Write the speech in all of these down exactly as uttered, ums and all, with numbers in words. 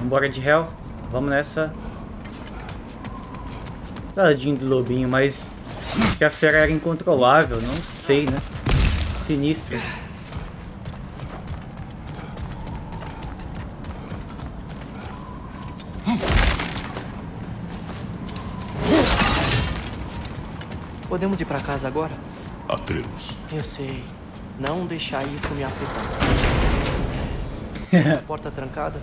Vambora de réu. Vamos nessa. Tadinho do lobinho, mas acho que a fera era incontrolável. Não sei, né? Sinistro. Podemos ir pra casa agora? Atreus. Eu sei. Não deixar isso me afetar. Porta trancada?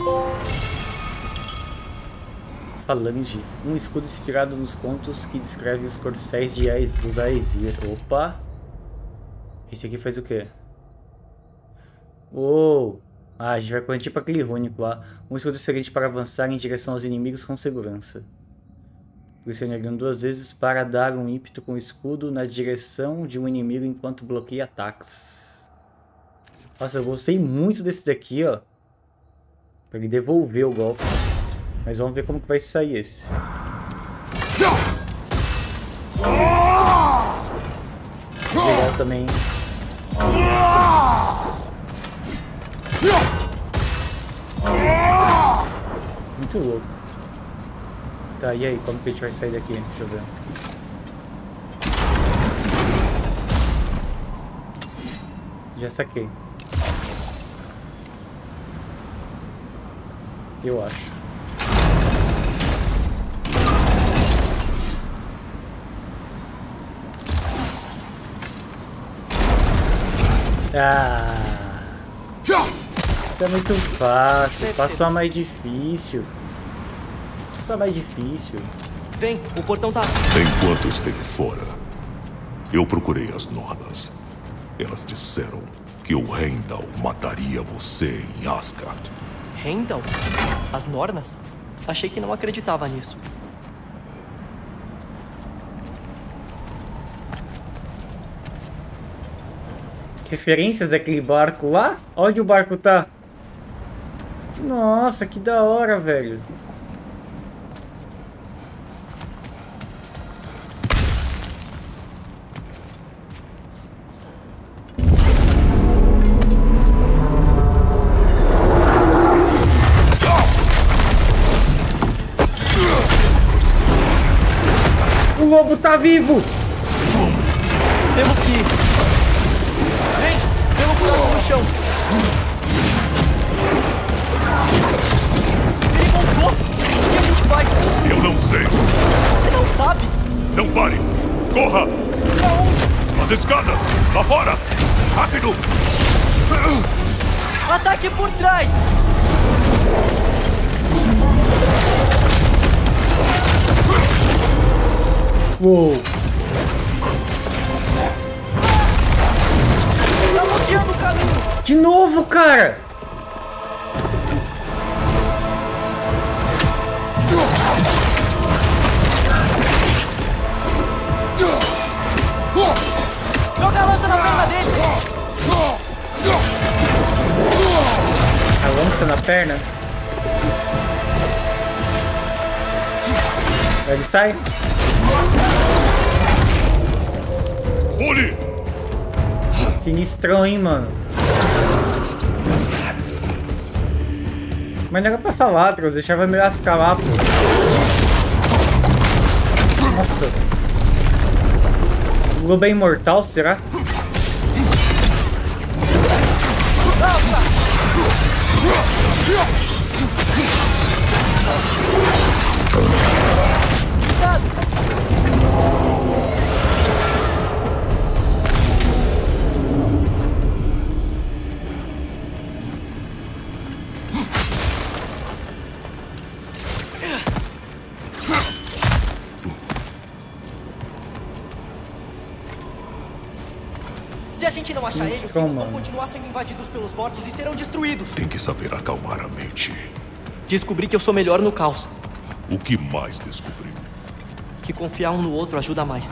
Falange. Um escudo inspirado nos contos que descreve os corcéis de Aes, dos Aesir. Opa! Esse aqui faz o quê? Uou! Ah, a gente vai correr tipo aquele rúnico lá. Um escudo excelente para avançar em direção aos inimigos com segurança. Pressionando duas vezes para dar um ímpeto com o escudo na direção de um inimigo enquanto bloqueia ataques. Nossa, eu gostei muito desse daqui, ó. Pra ele devolver o golpe. Mas vamos ver como que vai sair esse. Legal também. Muito louco. Tá, e aí? Como que a gente vai sair daqui? Deixa eu ver. Já saquei. Eu acho. Ah! Isso é muito fácil. Faça uma mais difícil. Faça mais difícil. Vem, o portão tá... Enquanto esteve fora, eu procurei as Nornas. Elas disseram que o Heimdall mataria você em Asgard. Heimdall? As Nornas? Achei que não acreditava nisso. Referências daquele barco lá? Onde o barco tá? Nossa, que da hora, velho. O lobo tá vivo! Temos que ir. Vem, pelo buraco no chão. Ele voltou. O que a gente faz? Eu não sei. Você não sabe? Não pare! Corra! Pra onde? As escadas! Lá fora! Rápido! Ataque por trás! Uou! Tá bloqueando o caminho! De novo, cara! Joga a lança na perna dele! A lança na perna? Ele sai? Pule! Sinistrão, hein, mano? Mas não era pra falar, Atreus. Deixava me lascar lá, pô. Nossa. O lobo é imortal, será? Se a gente não achar eles, eles Mano. vão continuar sendo invadidos pelos mortos e serão destruídos. Tem que saber acalmar a mente. Descobri que eu sou melhor no caos. O que mais descobriu? Que confiar um no outro ajuda mais.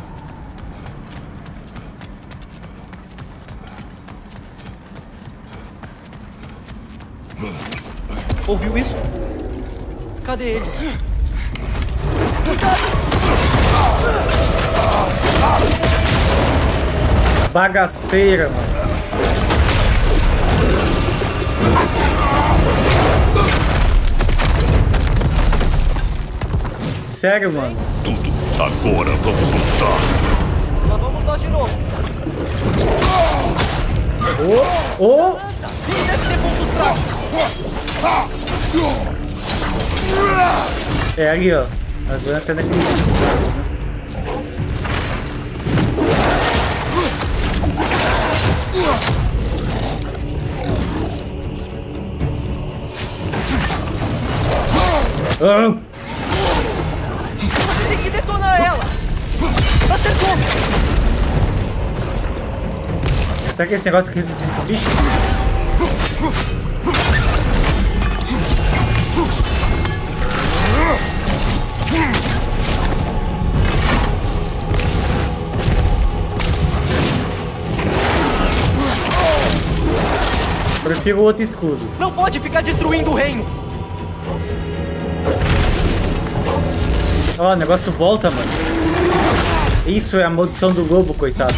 Ouviu isso? Cadê ele? Cuidado! Bagaceira, mano. sério, mano? Tudo. Agora vamos lutar. Lá vamos nós de novo. Ô, ô! Lança! Sim, deve ter pontos fracos. É ali, ó. As lanças é naqueles espaços, né? Ah! Você tem que detonar ela. Acertou. Será que esse negócio aqui resiste ao bicho? Prefiro o outro escudo. Não pode ficar destruindo o reino. Ó, o negócio volta, mano. Isso é a maldição do lobo, coitado.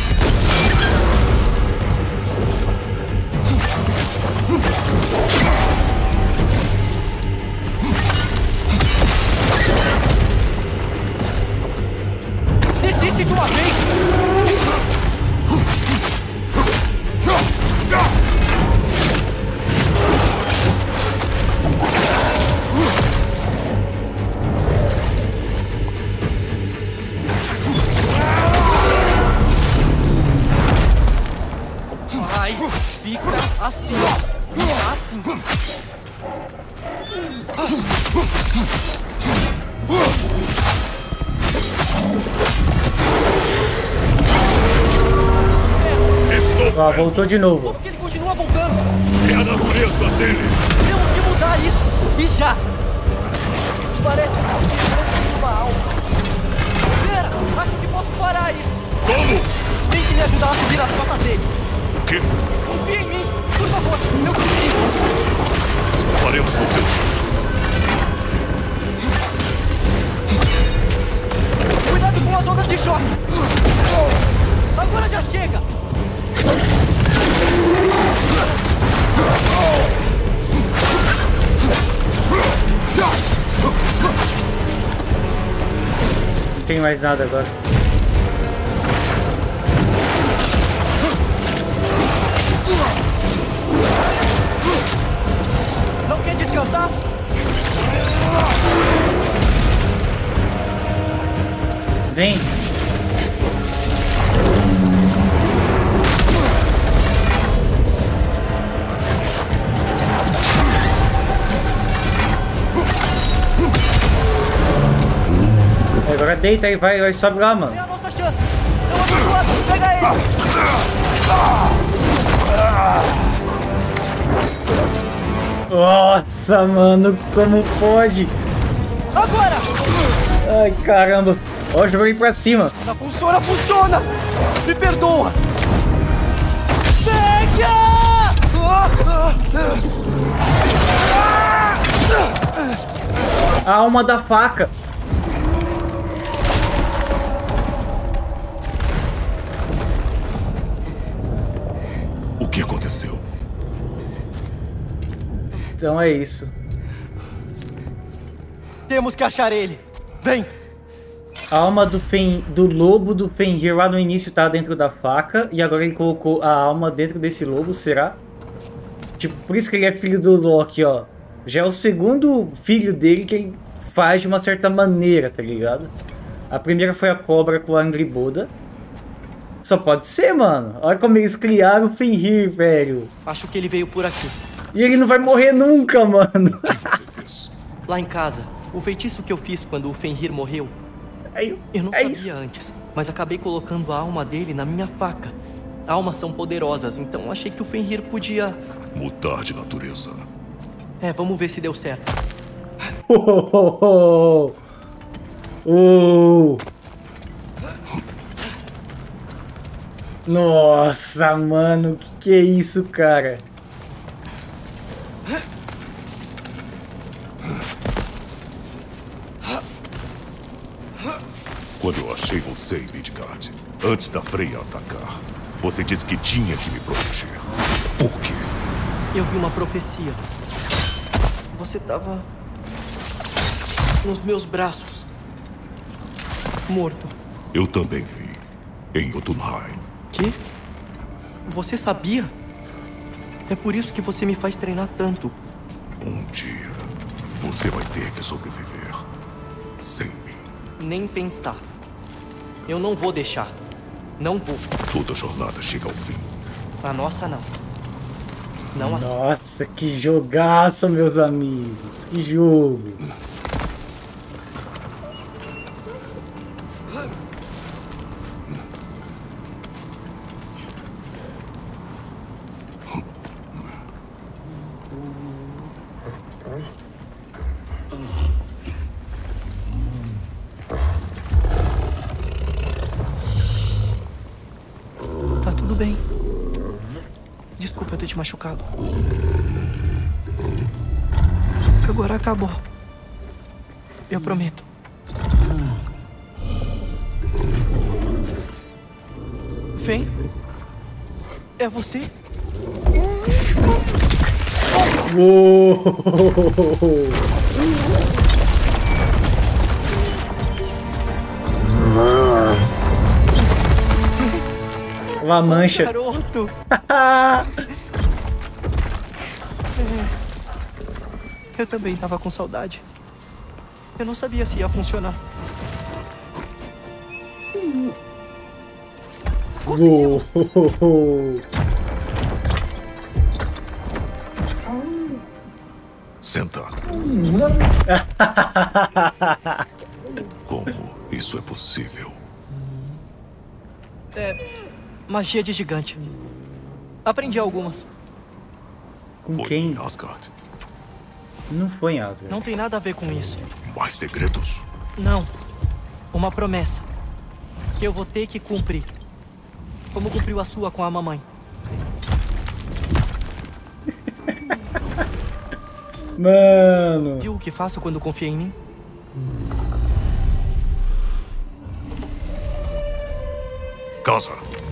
Desiste de uma vez. Ai, fica assim, ó. Fica assim. Estou Ó, voltou de novo. Como que ele continua voltando? É a natureza dele. Temos que mudar isso. E já. Parece uma alma. Pera, acho que posso parar isso. Como? Tem que me ajudar a subir as costas dele. O quê? Confia em mim. Por favor, eu consigo. Faremos com seu jeito. Cuidado com as ondas de choque. Agora já chega. Não tem mais nada agora. Não quer descansar? Vem. Agora deita aí, vai, vai, sobe lá, mano. É a nossa chance. Não habituado. Pega ele. Nossa, mano, como pode? Agora. Ai, caramba. Ó, joguei pra cima. Não funciona, funciona. Me perdoa. Pega! A alma da faca. O que aconteceu? Então é isso. Temos que achar ele. Vem. A alma do, Fen... do lobo do Fenrir lá no início tá dentro da faca. E agora ele colocou a alma dentro desse lobo, será? Tipo, por isso que ele é filho do Loki, ó. Já é o segundo filho dele que ele faz de uma certa maneira, tá ligado? A primeira foi a cobra com a Angrboda. Só pode ser, mano. Olha como eles criaram o Fenrir, velho. Acho que ele veio por aqui. E ele não vai morrer nunca, mano. O que você fez? Lá em casa, o feitiço que eu fiz quando o Fenrir morreu, É, eu não é sabia isso. antes, mas acabei colocando a alma dele na minha faca. Almas são poderosas, então achei que o Fenrir podia... Mudar de natureza. É, vamos ver se deu certo. Oh, oh, oh, oh. Nossa, mano, que que é isso, cara? Quando eu achei você em Midgard, antes da Freya atacar, você disse que tinha que me proteger. Por quê? Eu vi uma profecia. Você tava... nos meus braços. morto. Eu também vi. Em Jotunheim. Que? Você sabia? É por isso que você me faz treinar tanto. Um dia, você vai ter que sobreviver. Sem mim. Nem pensar. Eu não vou deixar. Não vou. Toda jornada chega ao fim. A nossa não. Não assim. Nossa, que jogaço, meus amigos. Que jogo. Tá tudo bem. Desculpa eu ter te machucado. Agora acabou. Eu prometo. Fen? É você? Uou! Uma mancha. Garoto! Eu também tava com saudade. Eu não sabia se ia funcionar. Conseguimos! Uou! Senta. Como isso é possível? É... magia de gigante. Aprendi algumas. Com Foi quem? em Asgard. Não foi em Asgard. Não tem nada a ver com isso. Mais segredos? Não. Uma promessa. Que eu vou ter que cumprir. Como cumpriu a sua com a mamãe. Mano. Viu o que faço quando confia em mim? Casa.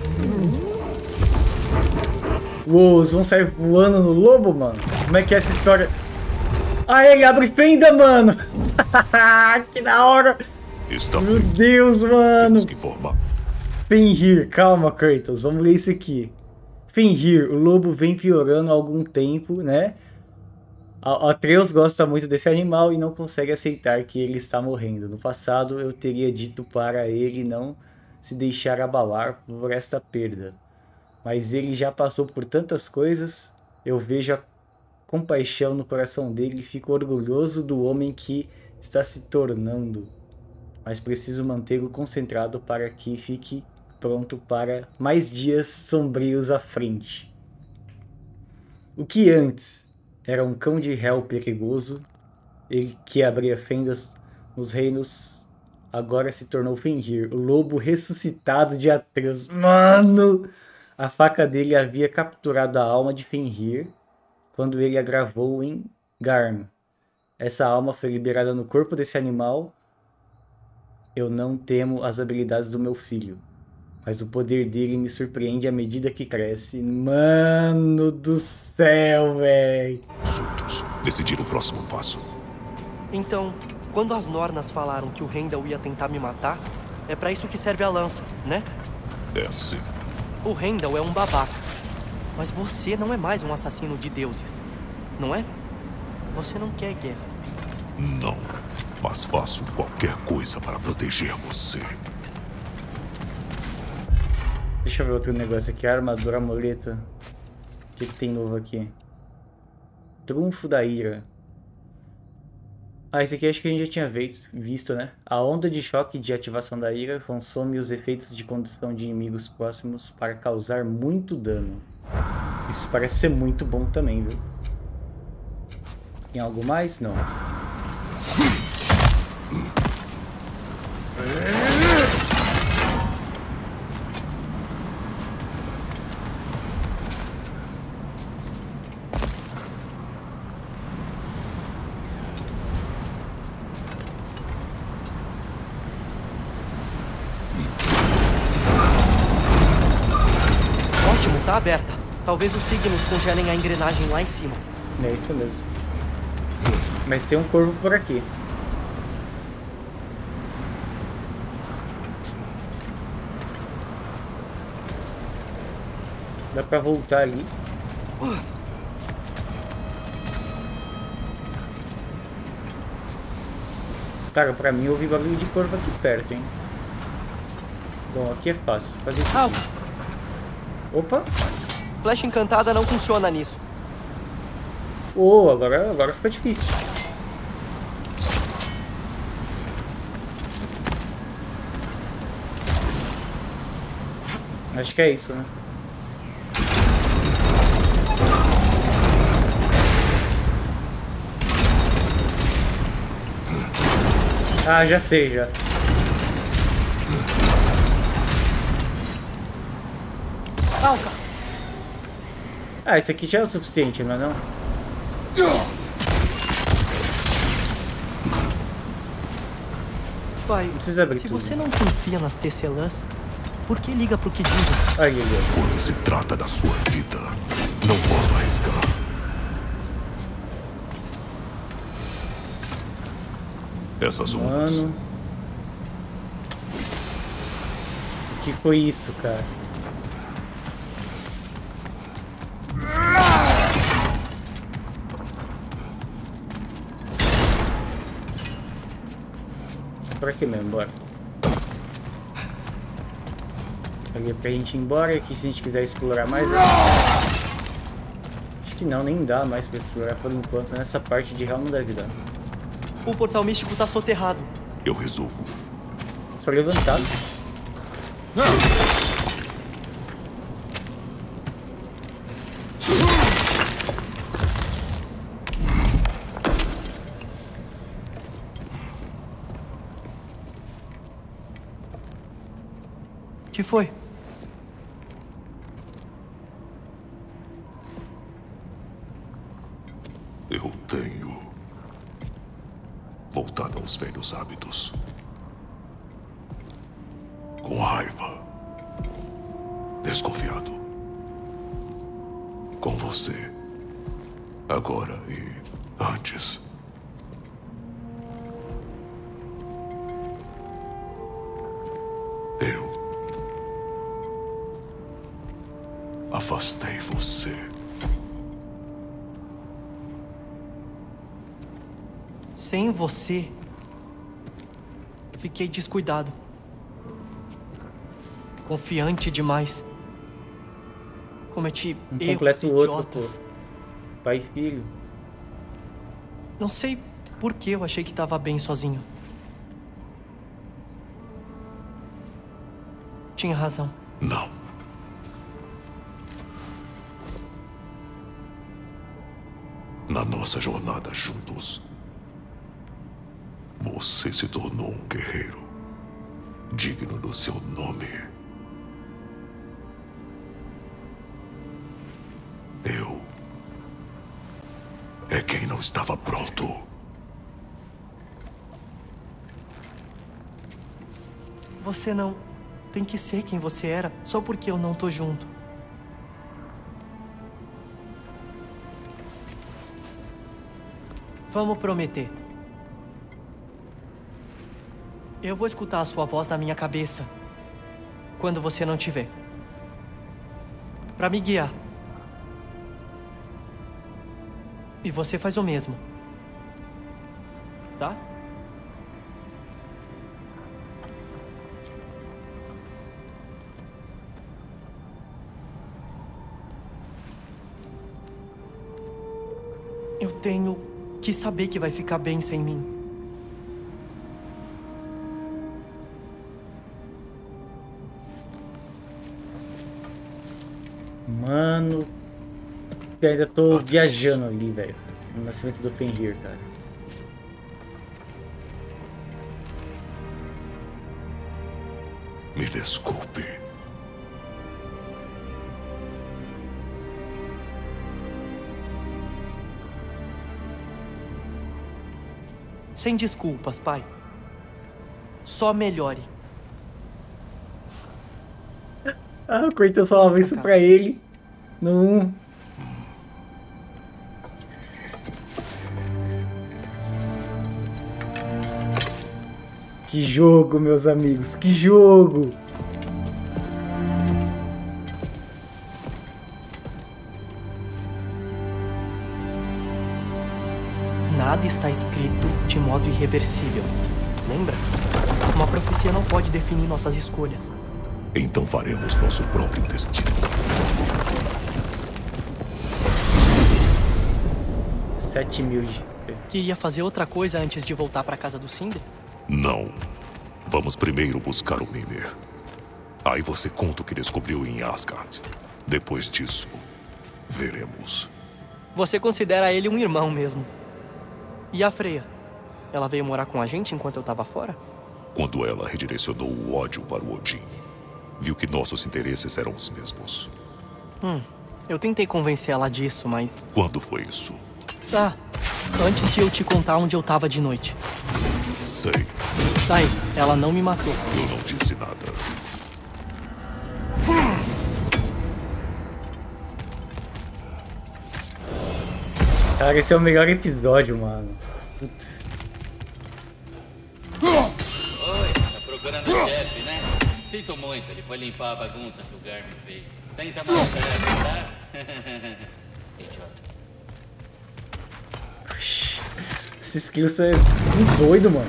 Uou, eles vão sair voando no lobo, mano? Como é que é essa história? Ah, ele abre fenda, mano! Que da hora! Está Meu feito. Deus, mano! Temos que formar. Fenrir, calma, Kratos, vamos ler isso aqui. Fenrir, o lobo vem piorando há algum tempo, né? A Atreus gosta muito desse animal e não consegue aceitar que ele está morrendo. No passado, eu teria dito para ele não se deixar abalar por esta perda. Mas ele já passou por tantas coisas, eu vejo a compaixão no coração dele e fico orgulhoso do homem que está se tornando. Mas preciso mantê-lo concentrado para que fique pronto para mais dias sombrios à frente. O que antes era um cão de réu perigoso, ele que abria fendas nos reinos, agora se tornou Fenrir, o lobo ressuscitado de Atreus. Mano! A faca dele havia capturado a alma de Fenrir quando ele a gravou em Garm. Essa alma foi liberada no corpo desse animal. Eu não temo as habilidades do meu filho, mas o poder dele me surpreende à medida que cresce. Mano do céu, velho. Surtos. Decidir o próximo passo. Então, quando as Nornas falaram que o Heimdall ia tentar me matar, é pra isso que serve a lança, né? É assim. O Heimdall é um babaca. Mas você não é mais um assassino de deuses, não é? Você não quer guerra. Não. Mas faço qualquer coisa para proteger você. Deixa eu ver outro negócio aqui. Armadura, amuleto. O que, que tem novo aqui? Trunfo da ira. Ah, esse aqui acho que a gente já tinha visto, né? A onda de choque de ativação da ira consome os efeitos de condição de inimigos próximos para causar muito dano. Isso parece ser muito bom também, viu? Tem algo mais? Não. Tá aberta. Talvez os signos congelem a engrenagem lá em cima. É isso mesmo. Mas tem um corvo por aqui. Dá pra voltar ali. Cara, pra mim eu ouvi barulho de corvo aqui perto, hein? Bom, aqui é fácil. Fazer isso aqui. Opa! Flecha encantada não funciona nisso. Oh, agora, agora fica difícil. Acho que é isso, né? Ah, já sei, já. Alca! Ah, esse aqui já é o suficiente, não é não? Pai, não precisa abrir se tudo. você não confia nas tecelãs, por que liga pro que dizem? Aí, aí, aí. Quando se trata da sua vida, não posso arriscar. Essas ondas. Mano. O que foi isso, cara? Por aqui mesmo, bora. Ali é pra gente ir embora, e aqui se a gente quiser explorar mais... É... Acho que não, nem dá mais pra explorar por enquanto. Nessa parte de real não deve dar. O portal místico tá soterrado. Eu resolvo. Só levantado. O que foi? Eu tenho voltado aos velhos hábitos. Com raiva. Desconfiado. Com você. Agora e antes. Eu afastei você. Sem você, fiquei descuidado. Confiante demais. Cometi Um erros completa o outro, idiotas. pô. Pai e filho. Não sei por que eu achei que tava bem sozinho. Tinha razão. Não. Na nossa jornada juntos, você se tornou um guerreiro digno do seu nome. Eu é quem não estava pronto. Você não tem que ser quem você era só porque eu não tô junto. Vamos prometer. Eu vou escutar a sua voz na minha cabeça quando você não estiver. Pra me guiar. E você faz o mesmo. Tá? Eu tenho que saber que vai ficar bem sem mim. Mano, eu ainda tô viajando ali, velho. No nascimento do Fenrir, cara. Me desculpe. Sem desculpas, pai. Só melhore. Ah, o Kratos falava isso pra ele. No um. Que jogo, meus amigos. Que jogo. nada está escrito de modo irreversível. Lembra? Uma profecia não pode definir nossas escolhas. Então faremos nosso próprio destino. Sete mil de... Queria fazer outra coisa antes de voltar para casa do Cinder? Não. Vamos primeiro buscar o Mimir. Aí você conta o que descobriu em Asgard. Depois disso, veremos. Você considera ele um irmão mesmo. E a Freya? Ela veio morar com a gente enquanto eu tava fora? Quando ela redirecionou o ódio para o Odin, viu que nossos interesses eram os mesmos. Hum, eu tentei convencer ela disso, mas... Quando foi isso? Ah, antes de eu te contar onde eu tava de noite. Sei. Tá aí, ela não me matou. Eu não disse nada. Cara, esse é o melhor episódio, mano. Putz. Oi, tá procurando o chefe, né? Sinto muito, ele foi limpar a bagunça que o Garmin fez. Tenta mais perto, tá? Idiota. Esses kills são tudo doido, mano.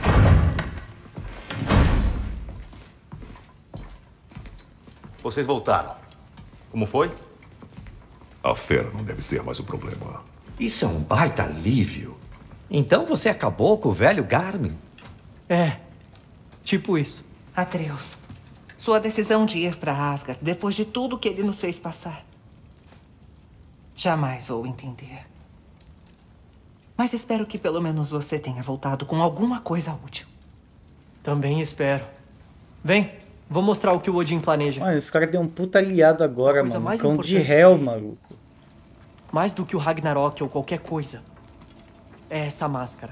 Vocês voltaram. Como foi? A fera não deve ser mais o problema. Isso é um baita alívio. Então você acabou com o velho Garmin? É, tipo isso. Atreus, sua decisão de ir para Asgard depois de tudo que ele nos fez passar. Jamais vou entender. Mas espero que pelo menos você tenha voltado com alguma coisa útil. Também espero. Vem, vou mostrar o que o Odin planeja. Mano, esse cara deu um puta aliado agora, Coisa mano. mais Cão de importante réu, que- maluco. Mais do que o Ragnarok ou qualquer coisa. É essa máscara.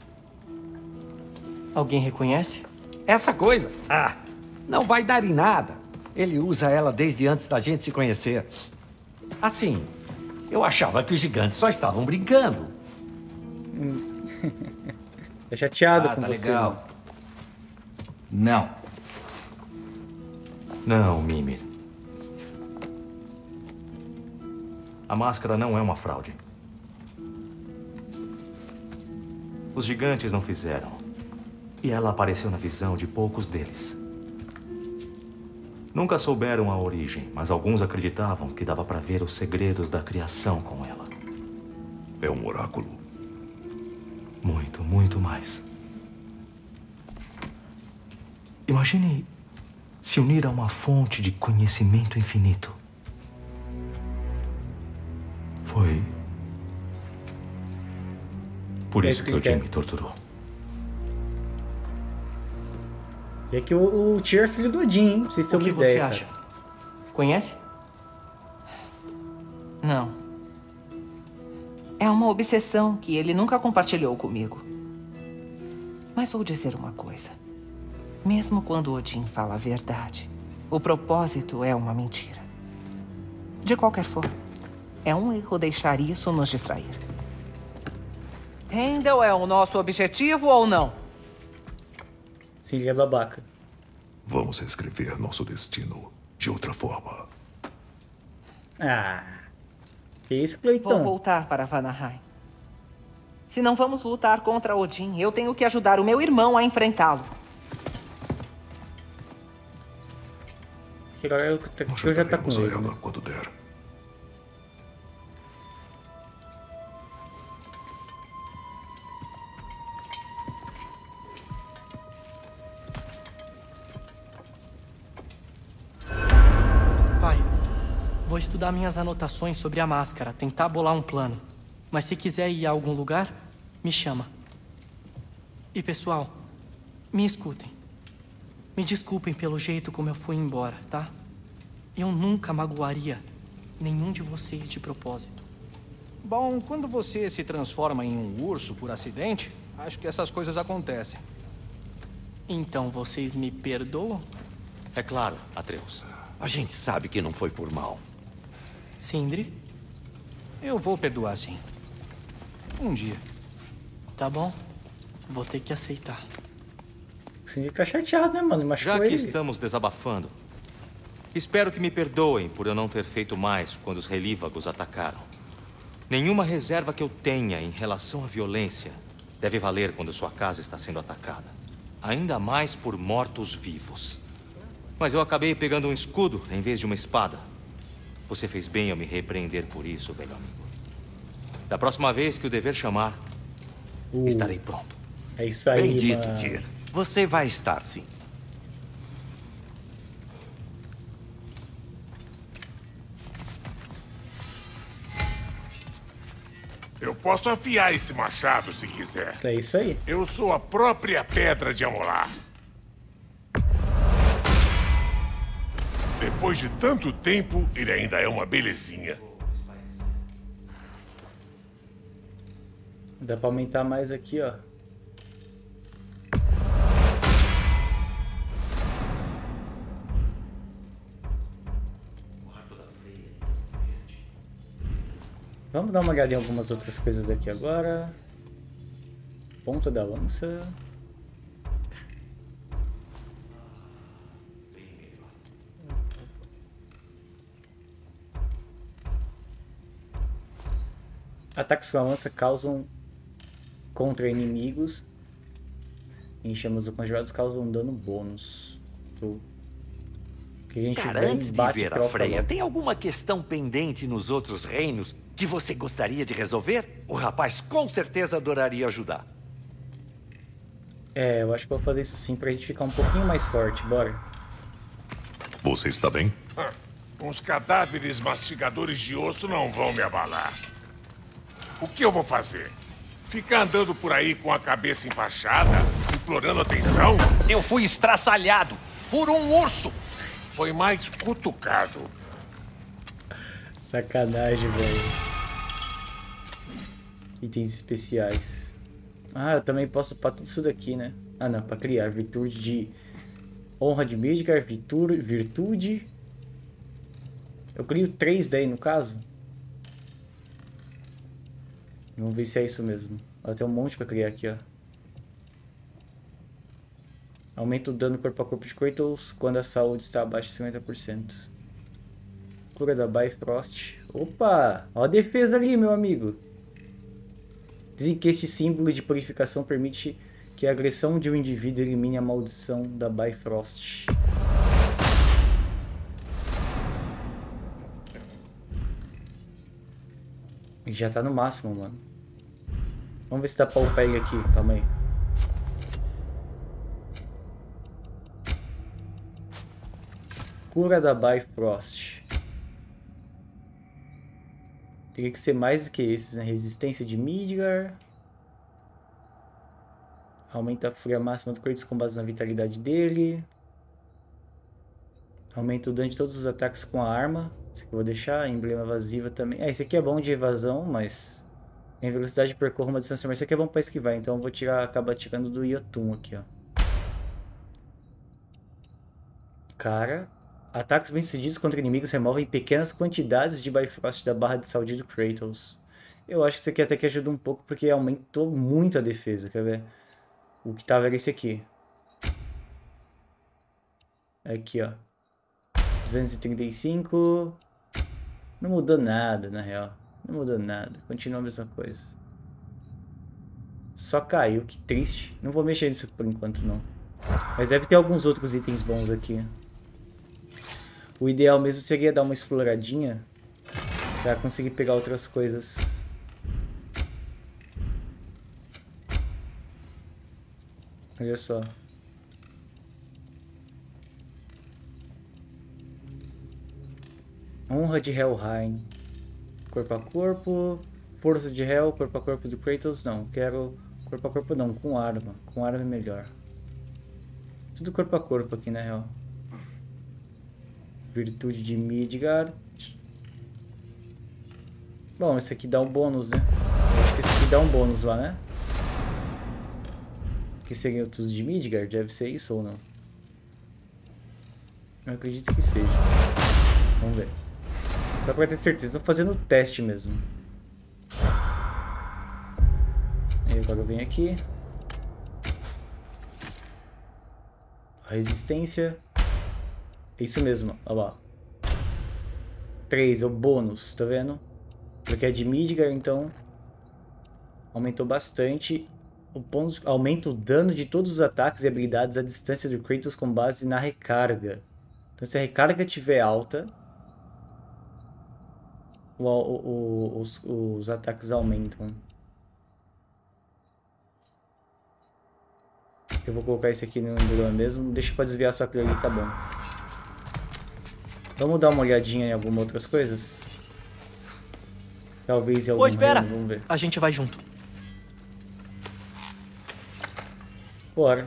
Alguém reconhece? Essa coisa? Ah, não vai dar em nada. Ele usa ela desde antes da gente se conhecer. Assim, eu achava que os gigantes só estavam brincando. Tá chateado Ah, com tá você. legal. Não. Não, Mimir. A máscara não é uma fraude. Os gigantes não fizeram. E ela apareceu na visão de poucos deles. Nunca souberam a origem, mas alguns acreditavam que dava para ver os segredos da criação com ela. É um oráculo. Muito, muito mais. Imagine se unir a uma fonte de conhecimento infinito. Foi por É isso que o Odin me torturou. E é que o, o Tyr é filho do Odin, hein? Pra vocês O terem que uma você ideia, acha? cara. Conhece? Não. É uma obsessão que ele nunca compartilhou comigo. Mas vou dizer uma coisa. Mesmo quando Odin fala a verdade, o propósito é uma mentira. De qualquer forma, é um erro deixar isso nos distrair. Heimdall é o nosso objetivo ou não? Sim, ele é babaca. Vamos reescrever nosso destino de outra forma. Ah. Que isso, Vou Cleitão? voltar para Vanaheim. Se não vamos lutar contra Odin, eu tenho que ajudar o meu irmão a enfrentá-lo. Que agora eu, Nós eu já tá com chegaremos a ele, ela né? quando der. Pai, vou estudar minhas anotações sobre a máscara, tentar bolar um plano. Mas se quiser ir a algum lugar, me chama. E pessoal, me escutem. Me desculpem pelo jeito como eu fui embora, tá? Eu nunca magoaria nenhum de vocês de propósito. Bom, quando você se transforma em um urso por acidente, acho que essas coisas acontecem. Então vocês me perdoam? É claro, Atreus. A gente sabe que não foi por mal. Sindri? Eu vou perdoar sim. Um dia. Tá bom. Vou ter que aceitar. Você fica chateado, né, mano? Machucou Já que ele. estamos desabafando, espero que me perdoem por eu não ter feito mais quando os relívagos atacaram. Nenhuma reserva que eu tenha em relação à violência Deve valer quando sua casa está sendo atacada. Ainda mais por mortos-vivos. Mas eu acabei pegando um escudo em vez de uma espada. Você fez bem ao me repreender por isso, velho amigo. Da próxima vez que o dever chamar, uh, estarei pronto. É isso aí, Bendito, mano. Tyr. Você vai estar, sim. Eu posso afiar esse machado se quiser. É isso aí. Eu sou a própria pedra de amolar. Depois de tanto tempo, ele ainda é uma belezinha. Dá pra aumentar mais aqui, ó. Vamos dar uma olhada em algumas outras coisas aqui agora. Ponta da lança. Ataques com a lança causam contra inimigos em chamas ou congelados causam dano bônus. Que a gente Cara, vem, antes de bate, ver a troca Freya, logo. tem alguma questão pendente nos outros reinos que você gostaria de resolver? O rapaz com certeza adoraria ajudar. É, eu acho que eu vou fazer isso sim pra gente ficar um pouquinho mais forte, bora. Você está bem? Ah, uns cadáveres mastigadores de osso não vão me abalar. O que eu vou fazer? Ficar andando por aí com a cabeça enfaixada, implorando atenção? Eu fui estraçalhado por um urso. Foi mais cutucado. Sacanagem, velho. Itens especiais. Ah, eu também posso upar tudo isso daqui, né? Ah, não, pra criar. Virtude de... Honra de Midgard, virtude... virtude. Eu crio três daí, no caso. Vamos ver se é isso mesmo. Ó, tem um monte pra criar aqui, ó. Aumenta o dano corpo a corpo de Kratos quando a saúde está abaixo de cinquenta por cento. Cura da Bifrost. Opa! Ó a defesa ali, meu amigo. Dizem que este símbolo de purificação permite que a agressão de um indivíduo elimine a maldição da Bifrost. E já tá no máximo, mano. Vamos ver se dá pra upar ele aqui. Calma aí. Cura da Bifrost. Teria que ser mais do que esses, né? Resistência de Midgard. Aumenta a fúria máxima do Kratos com base na vitalidade dele. Aumenta o dano de todos os ataques com a arma. Esse aqui eu vou deixar. Emblema evasiva também. Ah, esse aqui é bom de evasão, mas... Em velocidade percorre uma distância, mas esse aqui é bom pra esquivar. Então eu vou tirar, acabar tirando do Jotun aqui, ó. Cara... Ataques bem-sucedidos contra inimigos removem pequenas quantidades de Bifrost da barra de saúde do Kratos. Eu acho que isso aqui até que ajuda um pouco, porque aumentou muito a defesa, quer ver? O que tava era esse aqui. Aqui, ó. duzentos e trinta e cinco. Não mudou nada, na real. Não mudou nada. Continua a mesma coisa. Só caiu, que triste. Não vou mexer nisso por enquanto, não. Mas deve ter alguns outros itens bons aqui. O ideal mesmo seria dar uma exploradinha pra conseguir pegar outras coisas. Olha só. Honra de Helheim. Corpo a corpo. Força de Hel, corpo a corpo do Kratos. Não, quero corpo a corpo não, com arma. Com arma é melhor. Tudo corpo a corpo aqui, na real. Virtude de Midgard. Bom, esse aqui dá um bônus, né? Eu acho que esse aqui dá um bônus lá, né? Que seria tudo de Midgard? Deve ser isso ou não? Eu acredito que seja. Vamos ver. Só pra ter certeza. Vou fazer no teste mesmo. Aí agora eu venho aqui. Resistência. É isso mesmo, olha lá. três é o bônus, tá vendo? Porque é de Midgard, então aumentou bastante. O bônus aumenta o dano de todos os ataques e habilidades à distância do Kratos com base na recarga. Então, se a recarga estiver alta, o, o, o, os, os ataques aumentam. Eu vou colocar esse aqui no emblema mesmo. Deixa pra desviar só aquilo ali, tá bom. Vamos dar uma olhadinha em algumas outras coisas? Talvez em algum Ô, espera! reino, vamos ver. A gente vai junto. Bora.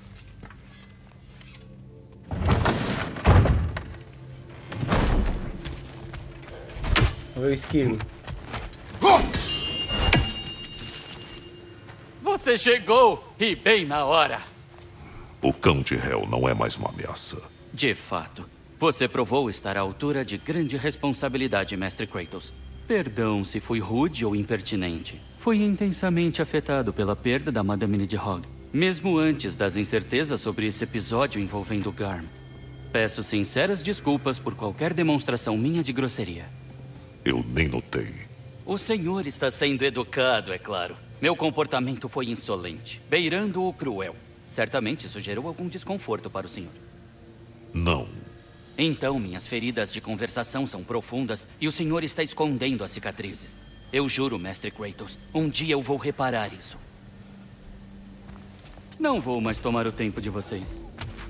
Vamos ver o esquivo. Você chegou! E bem na hora! O cão de Hel não é mais uma ameaça. De fato. Você provou estar à altura de grande responsabilidade, Mestre Kratos. Perdão se fui rude ou impertinente. Fui intensamente afetado pela perda da Madame Nidhogg, mesmo antes das incertezas sobre esse episódio envolvendo Garm. Peço sinceras desculpas por qualquer demonstração minha de grosseria. Eu nem notei. O senhor está sendo educado, é claro. Meu comportamento foi insolente, beirando o cruel. Certamente isso gerou algum desconforto para o senhor. Não. Então, minhas feridas de conversação são profundas e o senhor está escondendo as cicatrizes. Eu juro, Mestre Kratos, um dia eu vou reparar isso. Não vou mais tomar o tempo de vocês.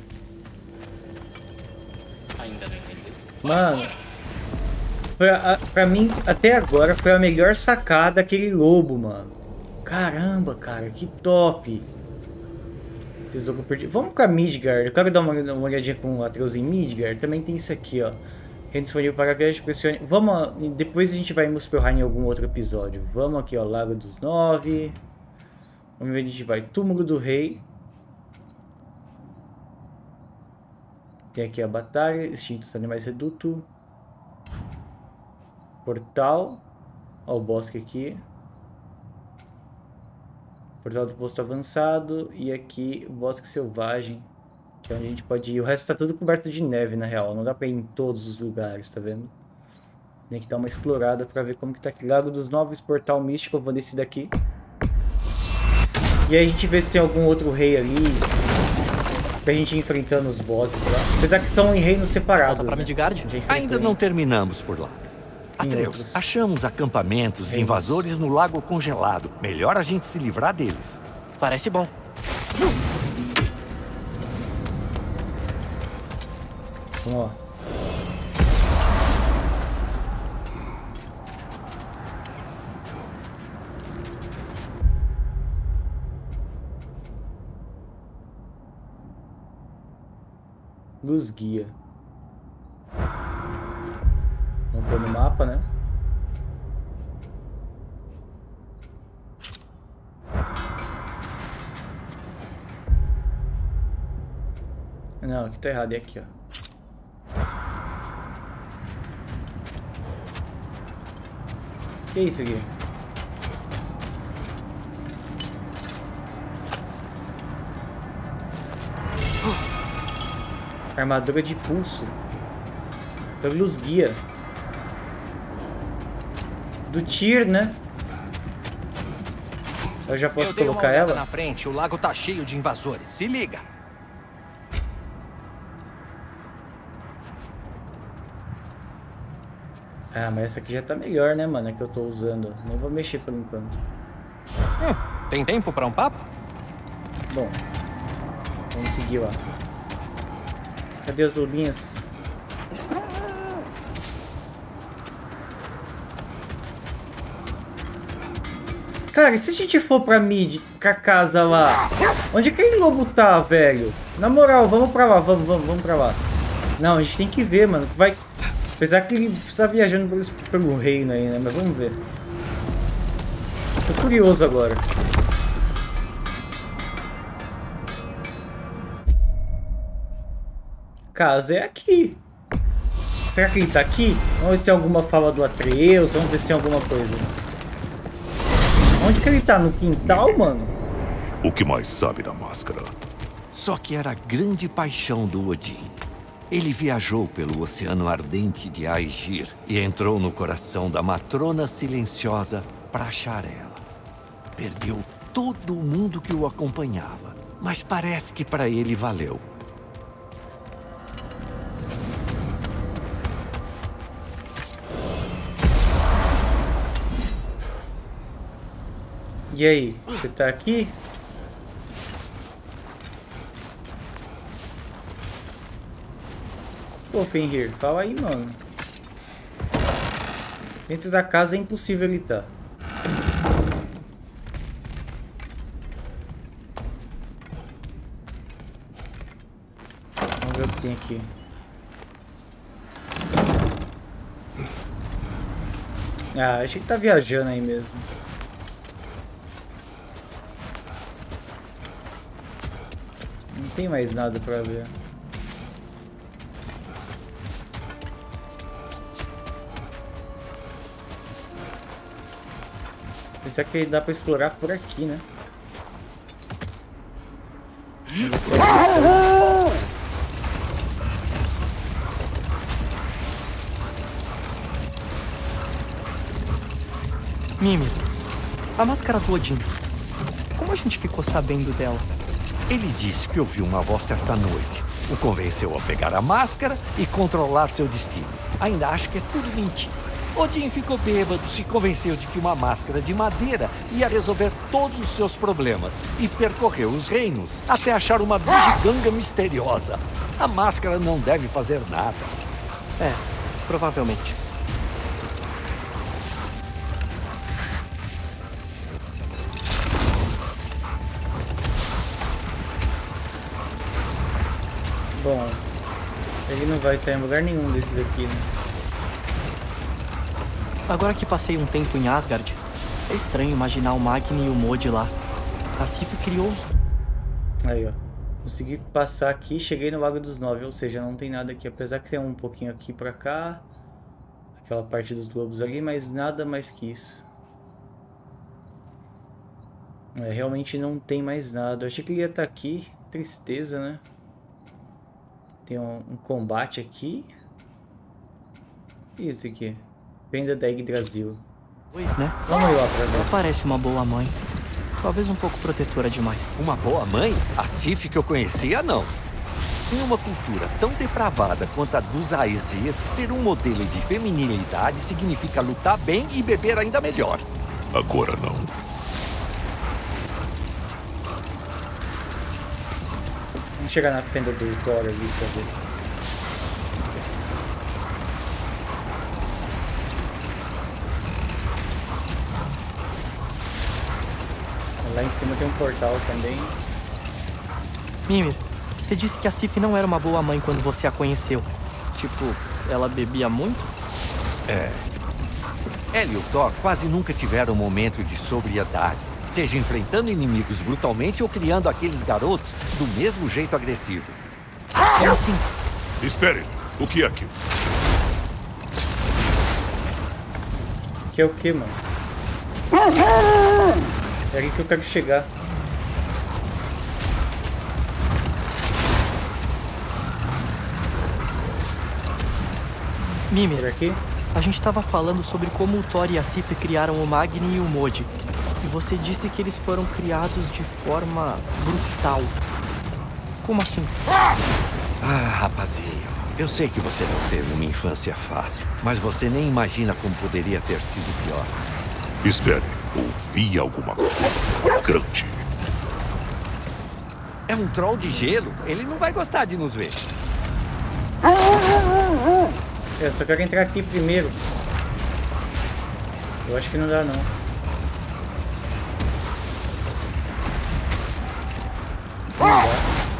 Ainda não entendi. Mano, pra, pra mim, até agora, foi a melhor sacada aquele lobo, mano. Caramba, cara, que top. Tesouro perdido. Vamos pra Midgard. Eu quero dar uma, uma olhadinha com o Atreus em Midgard. Também tem isso aqui, ó. Rende disponível para a viagem. Pressione. Vamos. Depois a gente vai em Muspelheim em algum outro episódio. Vamos aqui, ó. Lago dos Nove. Vamos ver onde a gente vai. Túmulo do Rei. Tem aqui a batalha. Instintos animais reduto. Portal. Ó, o bosque aqui. Portal do posto avançado. E aqui o bosque selvagem. Que é onde a gente pode ir. O resto tá tudo coberto de neve, na real. Não dá pra ir em todos os lugares, tá vendo? Tem que dar uma explorada pra ver como que tá aqui. Lago dos Novos, Portal Místico. Eu vou nesse daqui. E aí a gente vê se tem algum outro rei ali. Pra gente ir enfrentando os bosses lá. Apesar que são em reinos separados. Volta pra né? Midgard? Ainda não terminamos por lá. Atreus, outros. achamos acampamentos de invasores no lago congelado. Melhor a gente se livrar deles. Parece bom. Vamos lá. Luz guia. Vamos pôr no mapa, né? Não, aqui tá errado, é aqui, ó. Que é isso aqui? Armadura de pulso. Pela luz guia. Do Tyr, né? Eu já posso Eu dei uma colocar olhada ela? na frente, o lago tá cheio de invasores. Se liga. Ah, mas essa aqui já tá melhor, né, mano? É que eu tô usando. Nem vou mexer por enquanto. Hum, tem tempo pra um papo? Bom, vamos seguir lá. Cadê as lobinhas? Cara, e se a gente for pra mid, pra casa lá? Onde aquele lobo tá, velho? Na moral, vamos pra lá, vamos, vamos, vamos pra lá. Não, a gente tem que ver, mano. Vai... Apesar que ele está viajando pelo, pelo reino aí, né? Mas vamos ver. Tô curioso agora. Casa é aqui. Será que ele tá aqui? Vamos ver se tem alguma fala do Atreus. Vamos ver se tem alguma coisa. Onde que ele tá? No quintal, mano? O que mais sabe da máscara? Só que era a grande paixão do Odin. Ele viajou pelo oceano ardente de Aegir e entrou no coração da matrona silenciosa para achar ela. Perdeu todo mundo que o acompanhava. Mas parece que para ele valeu. E aí, você tá aqui? Pô, Fenrir, fala aí, mano. Dentro da casa é impossível ele tá. Vamos ver o que tem aqui. Ah, achei que tá viajando aí mesmo. Não tem mais nada pra ver. Pensar que dá pra explorar por aqui, né? Mimir, a máscara do Odin. Como a gente ficou sabendo dela? Ele disse que ouviu uma voz certa noite. O convenceu a pegar a máscara e controlar seu destino. Ainda acho que é tudo mentira. Odin ficou bêbado, se convenceu de que uma máscara de madeira ia resolver todos os seus problemas e percorreu os reinos até achar uma bugiganga misteriosa. A máscara não deve fazer nada. É, provavelmente. Bom, ele não vai estar em lugar nenhum desses aqui, né? Agora que passei um tempo em Asgard, é estranho imaginar o Magni e o Modi lá. A Sif criou os... Aí, ó. Consegui passar aqui, cheguei no Lago dos Nove, ou seja, não tem nada aqui. Apesar que tem um pouquinho aqui pra cá. Aquela parte dos lobos ali, mas nada mais que isso. É, realmente não tem mais nada. Eu achei que ele ia estar aqui. Tristeza, né? Tem um, um combate aqui. E esse aqui? Venda da Yggdrasil. Pois, né? Vamos lá pra ver. Ela parece uma boa mãe. Talvez um pouco protetora demais. Uma boa mãe? A Sif que eu conhecia, não. Em uma cultura tão depravada quanto a dos Aesir, ser um modelo de feminilidade significa lutar bem e beber ainda melhor. Agora não. Vamos chegar na tenda do Thor ali pra ver. Lá em cima tem um portal também. Mimir, você disse que a Sif não era uma boa mãe quando você a conheceu. Tipo, ela bebia muito? É. Ela e o Thor quase nunca tiveram um momento de sobriedade. Seja enfrentando inimigos brutalmente ou criando aqueles garotos do mesmo jeito agressivo. Como assim? Espere, o que é aquilo? Que é o que, mano? É aqui que eu quero chegar. Mimir, aqui? A gente estava falando sobre como o Thor e a Sif criaram o Magni e o Modi. E você disse que eles foram criados de forma brutal. Como assim? Ah, rapazinho, eu sei que você não teve uma infância fácil, mas você nem imagina como poderia ter sido pior. Espere, ouvi alguma coisa grande. É um troll de gelo, ele não vai gostar de nos ver. Eu só quero entrar aqui primeiro. Eu acho que não dá, não. Não dá.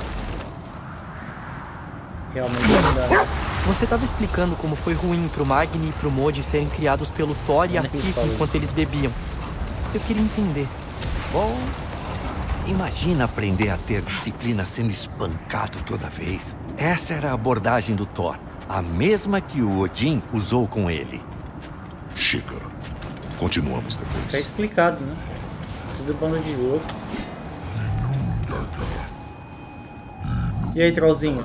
Realmente não dá. Você estava explicando como foi ruim pro Magni e pro Modi serem criados pelo Thor e a Sif enquanto eles bebiam. Eu queria entender. Bom, imagina aprender a ter disciplina sendo espancado toda vez. Essa era a abordagem do Thor. A mesma que o Odin usou com ele. Chega. Continuamos depois. Tá explicado, né? Tudo bando de louco. E aí, trollzinho?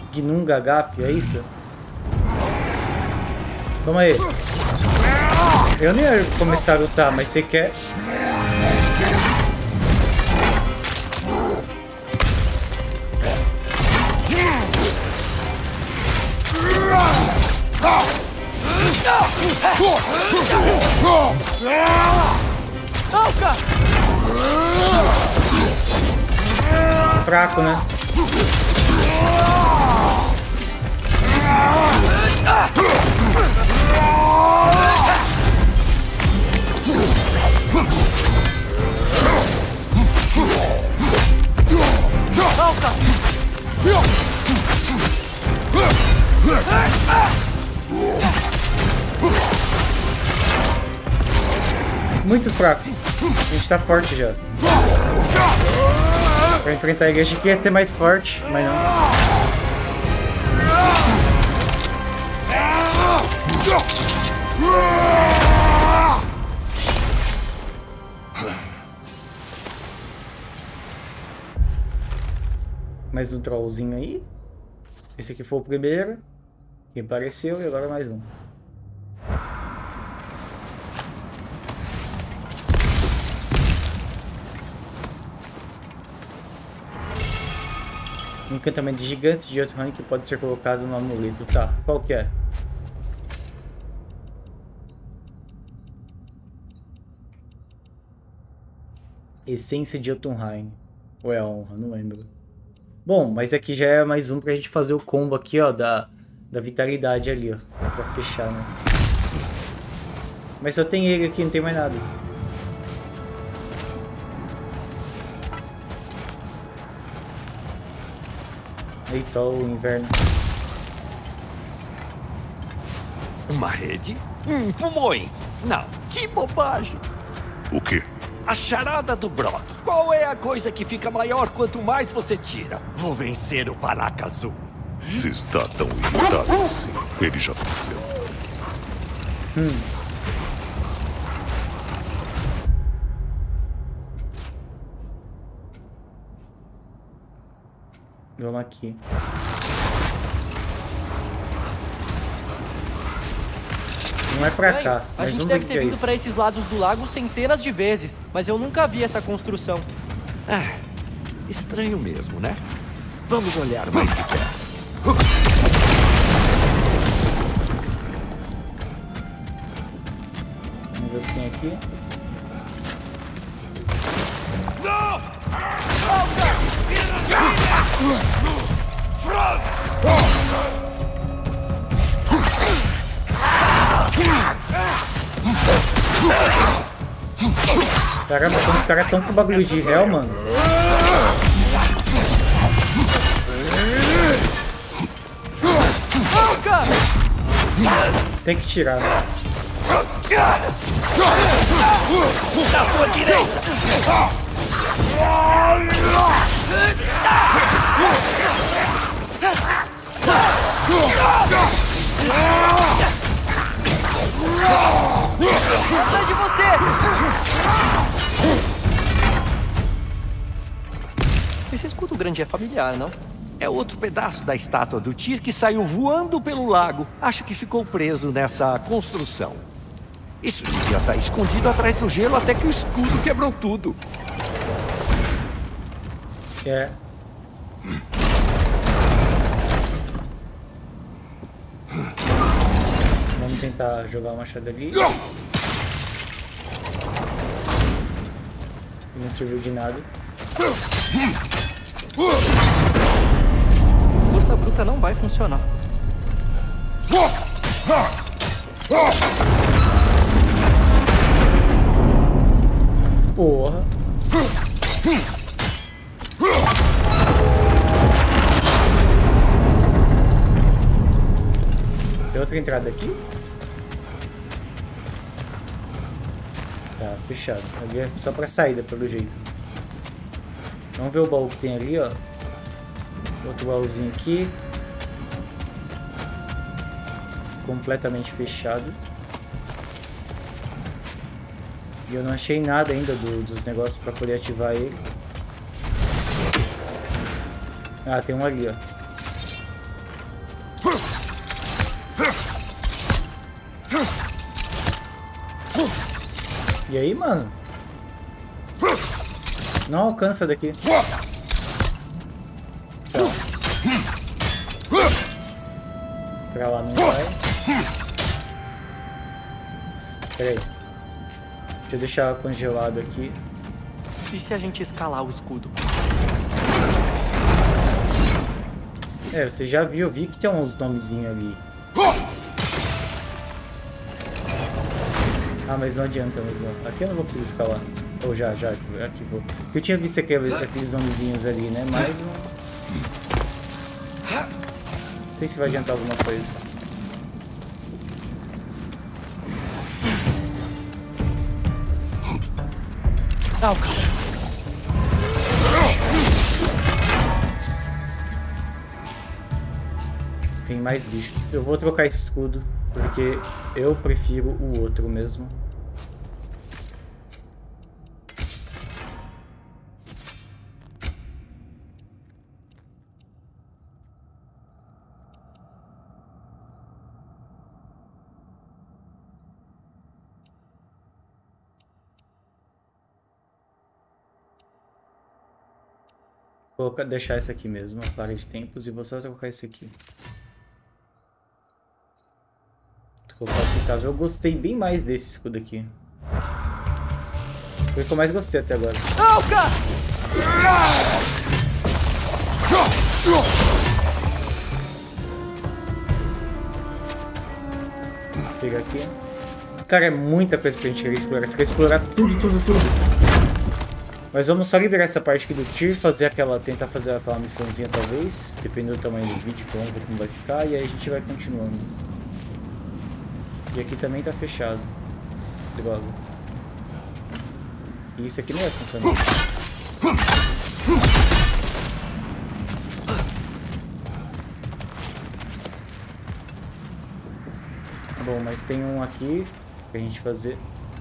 Gnungagap, é isso? Toma aí. Eu nem ia começar a lutar, mas você quer... Fraco, né? Muito fraco. A gente tá forte já. Pra enfrentar ele, achei que ia ser mais forte, mas não. Mais um trollzinho aí. Esse aqui foi o primeiro que apareceu e agora mais um. Um encantamento de gigantes de Jotunheim que pode ser colocado no amuleto. Tá, qual que é? Essência de Jotunheim. Ou é a honra? Não lembro. Bom, mas aqui já é mais um pra gente fazer o combo aqui, ó, da, da vitalidade ali, ó. Pra fechar, né? Mas só tem ele aqui, não tem mais nada. Eita, o inverno. Uma rede? Hum, pulmões! Não, que bobagem! O quê? A charada do Brock. Qual é a coisa que fica maior quanto mais você tira? Vou vencer o Paraca Azul. Se está tão irritado assim, ele já venceu. Hum. Vamos aqui. Não é pra cá. A gente deve ter vindo pra esses lados do lago centenas de vezes, mas eu nunca vi essa construção. É, estranho mesmo, né? Vamos olhar mais de perto. Vamos ver o que tem aqui. Caramba, como os caras estão com bagulho de réu, mano. Tem que tirar, né? Da sua direita! Sai de você! Esse escudo grande é familiar, não? É outro pedaço da estátua do Tyr que saiu voando pelo lago. Acho que ficou preso nessa construção. Isso devia estar escondido atrás do gelo até que o escudo quebrou tudo. É. Vamos tentar jogar o machado ali. Não serviu de nada. Força bruta não vai funcionar. Porra. Tem outra entrada aqui? Tá, fechado. Ali é só pra saída, pelo jeito. Vamos ver o baú que tem ali, ó. Outro baúzinho aqui. Completamente fechado. E eu não achei nada ainda do, dos negócios pra poder ativar ele. Ah, tem um ali, ó. E aí, mano? Não alcança daqui. Então. Pra lá não vai. Pera aí. Deixa eu deixar congelado aqui. E se a gente escalar o escudo? É, você já viu, eu vi que tem uns nomezinhos ali. Ah, mas não adianta mesmo. Aqui eu não vou conseguir escalar. Ou já, já, aqui vou. Eu tinha visto aqueles, aqueles nomezinhos ali, né? Mas não... não sei se vai adiantar alguma coisa. Não, cara. Tem mais bicho. Eu vou trocar esse escudo, porque eu prefiro o outro mesmo. Vou deixar esse aqui mesmo, a para de tempos, e vou só trocar esse aqui. Eu gostei bem mais desse escudo aqui. Foi o que eu mais gostei até agora. Não, cara! Vou pegar aqui. Cara, é muita coisa pra gente querer explorar. Você quer explorar tudo, tudo, tudo. Mas vamos só liberar essa parte aqui do Tyr, fazer aquela, tentar fazer aquela missãozinha talvez, dependendo do tamanho do vídeo, vamos ver como vai ficar, e aí a gente vai continuando. E aqui também tá fechado. Droga. E isso aqui não vai funcionar. Bom, mas tem um aqui pra gente fazer.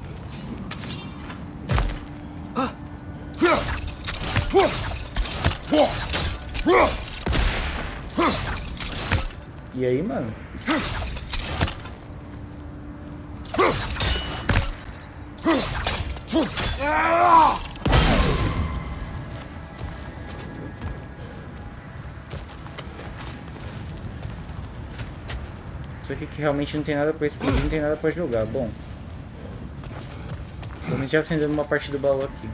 E aí, mano? Isso aqui que realmente não tem nada pra explodir, não tem nada pra jogar. Bom, a gente já acendendo uma parte do baú aqui.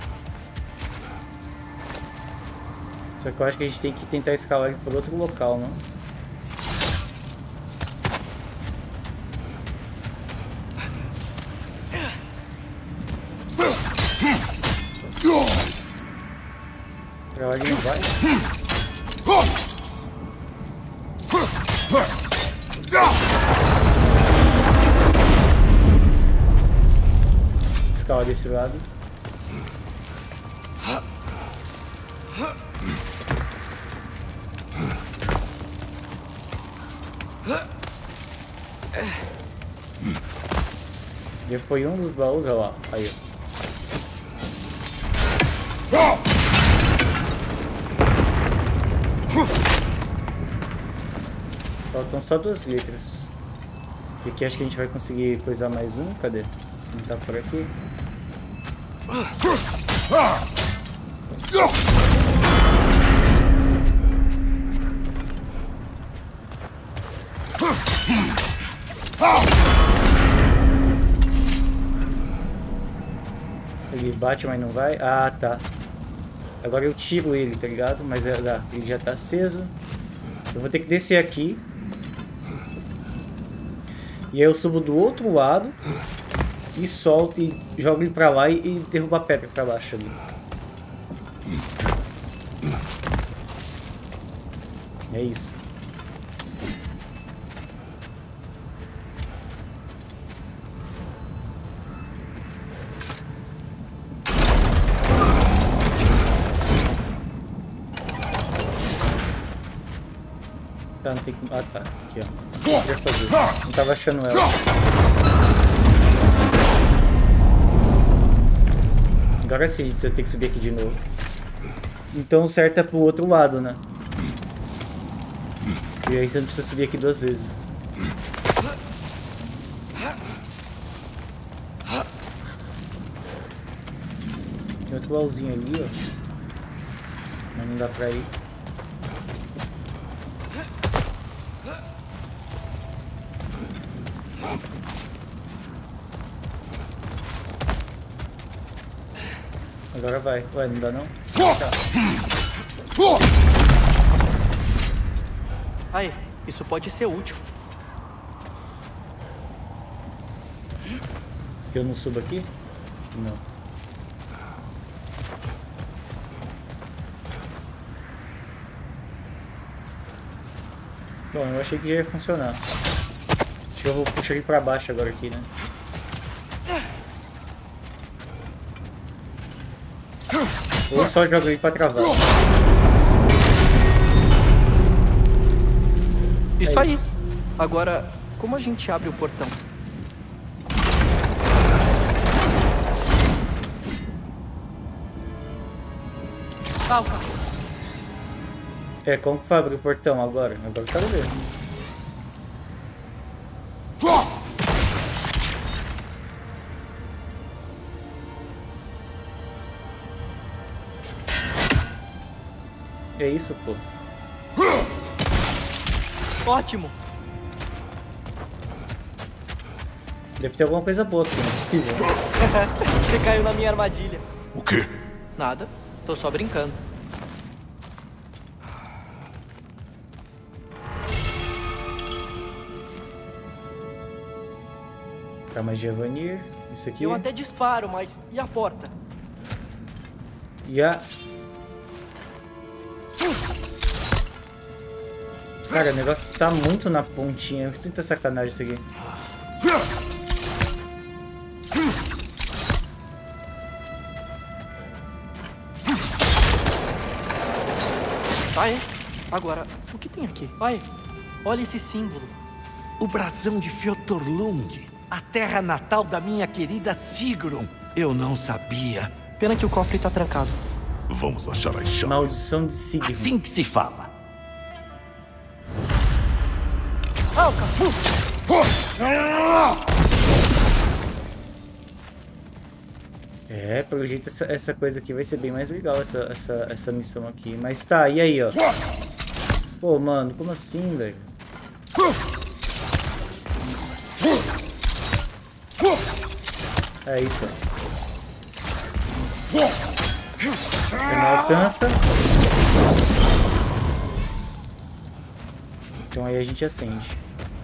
Só que eu acho que a gente tem que tentar escalar ele por outro local, não? Pra lá ele não vai. Escala desse lado. Já foi um dos baús, olha lá. Aí, ó. Faltam só duas letras. E aqui acho que a gente vai conseguir coisar mais um. Cadê? Não tá por aqui. Ele bate, mas não vai. Ah, tá. Agora eu tiro ele, tá ligado? Mas é, ele já tá aceso. Eu vou ter que descer aqui. E aí eu subo do outro lado e solto e jogo ele pra lá e, e derrubo a pedra pra baixo ali. É isso. Tá, não tem que... Ah, tá. Aqui, ó. Não queria fazer. Não tava achando ela. Agora sim, você tem que subir aqui de novo. Então o certo é pro outro lado, né? E aí você não precisa subir aqui duas vezes. Tem outro baúzinho ali, ó. Mas não dá pra ir. Agora vai. Ué, não dá não? Tá. Aí, isso pode ser útil. Que eu não subo aqui? Não. Bom, eu achei que já ia funcionar. Acho que eu vou puxar ele pra baixo agora aqui, né? Ou só jogo ele pra travar. Isso É aí. Agora, como a gente abre o portão? Calma. É, como que abre o portão agora? Agora eu quero ver. É isso, pô. Ótimo. Deve ter alguma coisa boa aqui, não é possível. Você caiu na minha armadilha. O quê? Nada. Tô só brincando. Tá, magia Vanir. Isso aqui. Eu até disparo, mas e a porta? E a... Cara, o negócio tá muito na pontinha. Eu sinto sacanagem isso aqui. Vai. Agora, o que tem aqui? Vai. Olha esse símbolo. O brasão de Fjotorlund, a terra natal da minha querida Sigrun. Eu não sabia. Pena que o cofre tá trancado. Vamos achar as chaves. Maldição de Sigrun. Assim que se fala. Alca! É, pelo jeito essa, essa coisa aqui vai ser bem mais legal, essa, essa, essa missão aqui. Mas tá, e aí, ó? Pô, mano, como assim, velho? É isso, ó. Você não alcança. Então aí a gente acende.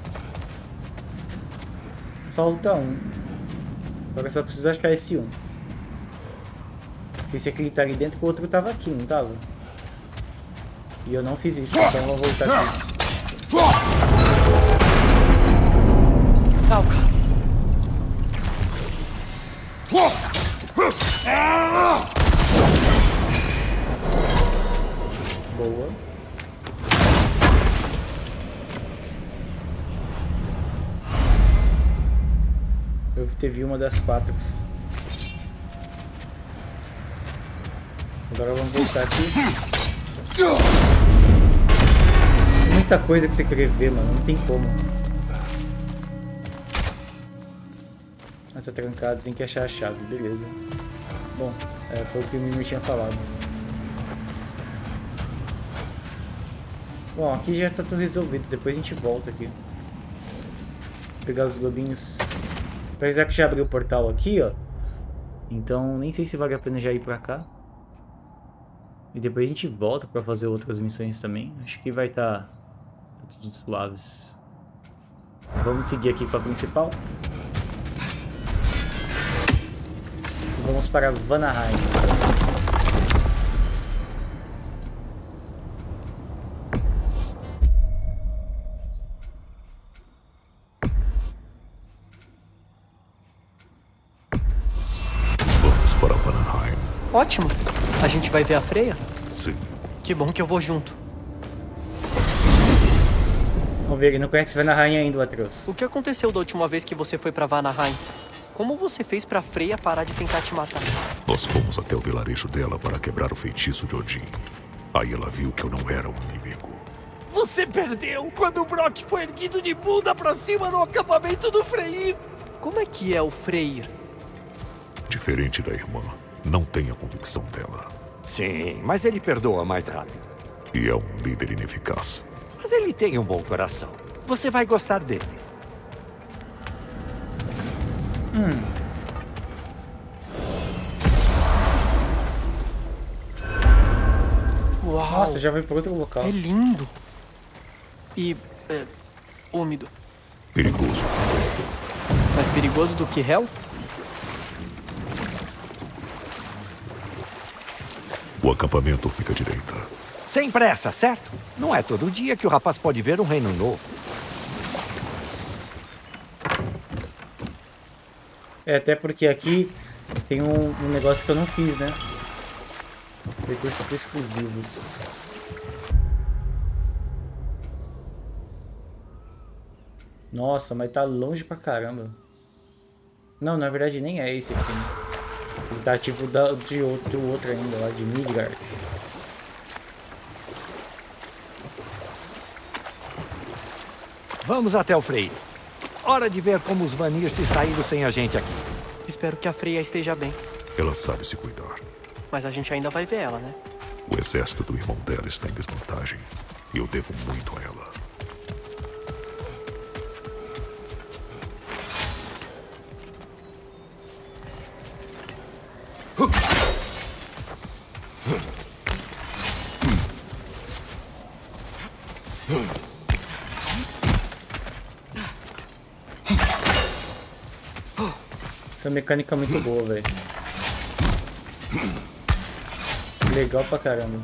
Falta um. Agora só preciso achar esse um. Porque se aquele tá ali dentro, o outro tava aqui, não tava? E eu não fiz isso, então eu vou voltar aqui. Alca! Boa. Eu teve uma das quatro. Agora vamos voltar aqui. Muita coisa que você querer ver, mano. Não tem como. Ah, tá trancado. Tem que achar a chave. Beleza. Bom, é, foi o que o Mimir tinha falado. Bom, aqui já tá tudo resolvido. Depois a gente volta aqui. Vou pegar os globinhos. Apesar que já abriu o portal aqui, ó. Então nem sei se vale a pena já ir pra cá. E depois a gente volta pra fazer outras missões também. Acho que vai estar tá, tá tudo suaves. Vamos seguir aqui pra principal. E vamos para Vanaheim. Vamos para Vanaheim. Ótimo. A gente vai ver a Freya? Sim. Que bom que eu vou junto. Vamos ver, ele não conhece Vanaheim ainda, Atreus. O que aconteceu da última vez que você foi pra Vanaheim? Como você fez pra Freya parar de tentar te matar? Nós fomos até o vilarejo dela para quebrar o feitiço de Odin. Aí ela viu que eu não era um inimigo. Você perdeu quando o Brock foi erguido de bunda pra cima no acampamento do Freyr. Como é que é o Freyr? Diferente da irmã, não tem a convicção dela. Sim, mas ele perdoa mais rápido. E é um líder ineficaz. Mas ele tem um bom coração. Você vai gostar dele. Hum. Uau! Nossa, já vai para outro local. É lindo. E... É, úmido. Perigoso. Mais perigoso do que Hell? O acampamento fica à direita. Sem pressa, certo? Não é todo dia que o rapaz pode ver um reino novo. É, até porque aqui tem um, um negócio que eu não fiz, né? Recursos exclusivos. Nossa, mas tá longe pra caramba. Não, na verdade nem é esse aqui. Ele tá tipo da, de outro, outro ainda, lá de Midgard. Vamos até o Frei. Hora de ver como os Vanir se saíram sem a gente aqui. Espero que a Freya esteja bem. Ela sabe se cuidar. Mas a gente ainda vai ver ela, né? O exército do irmão dela está em desvantagem. E eu devo muito a ela. Essa mecânica é muito boa, velho. Legal pra caramba.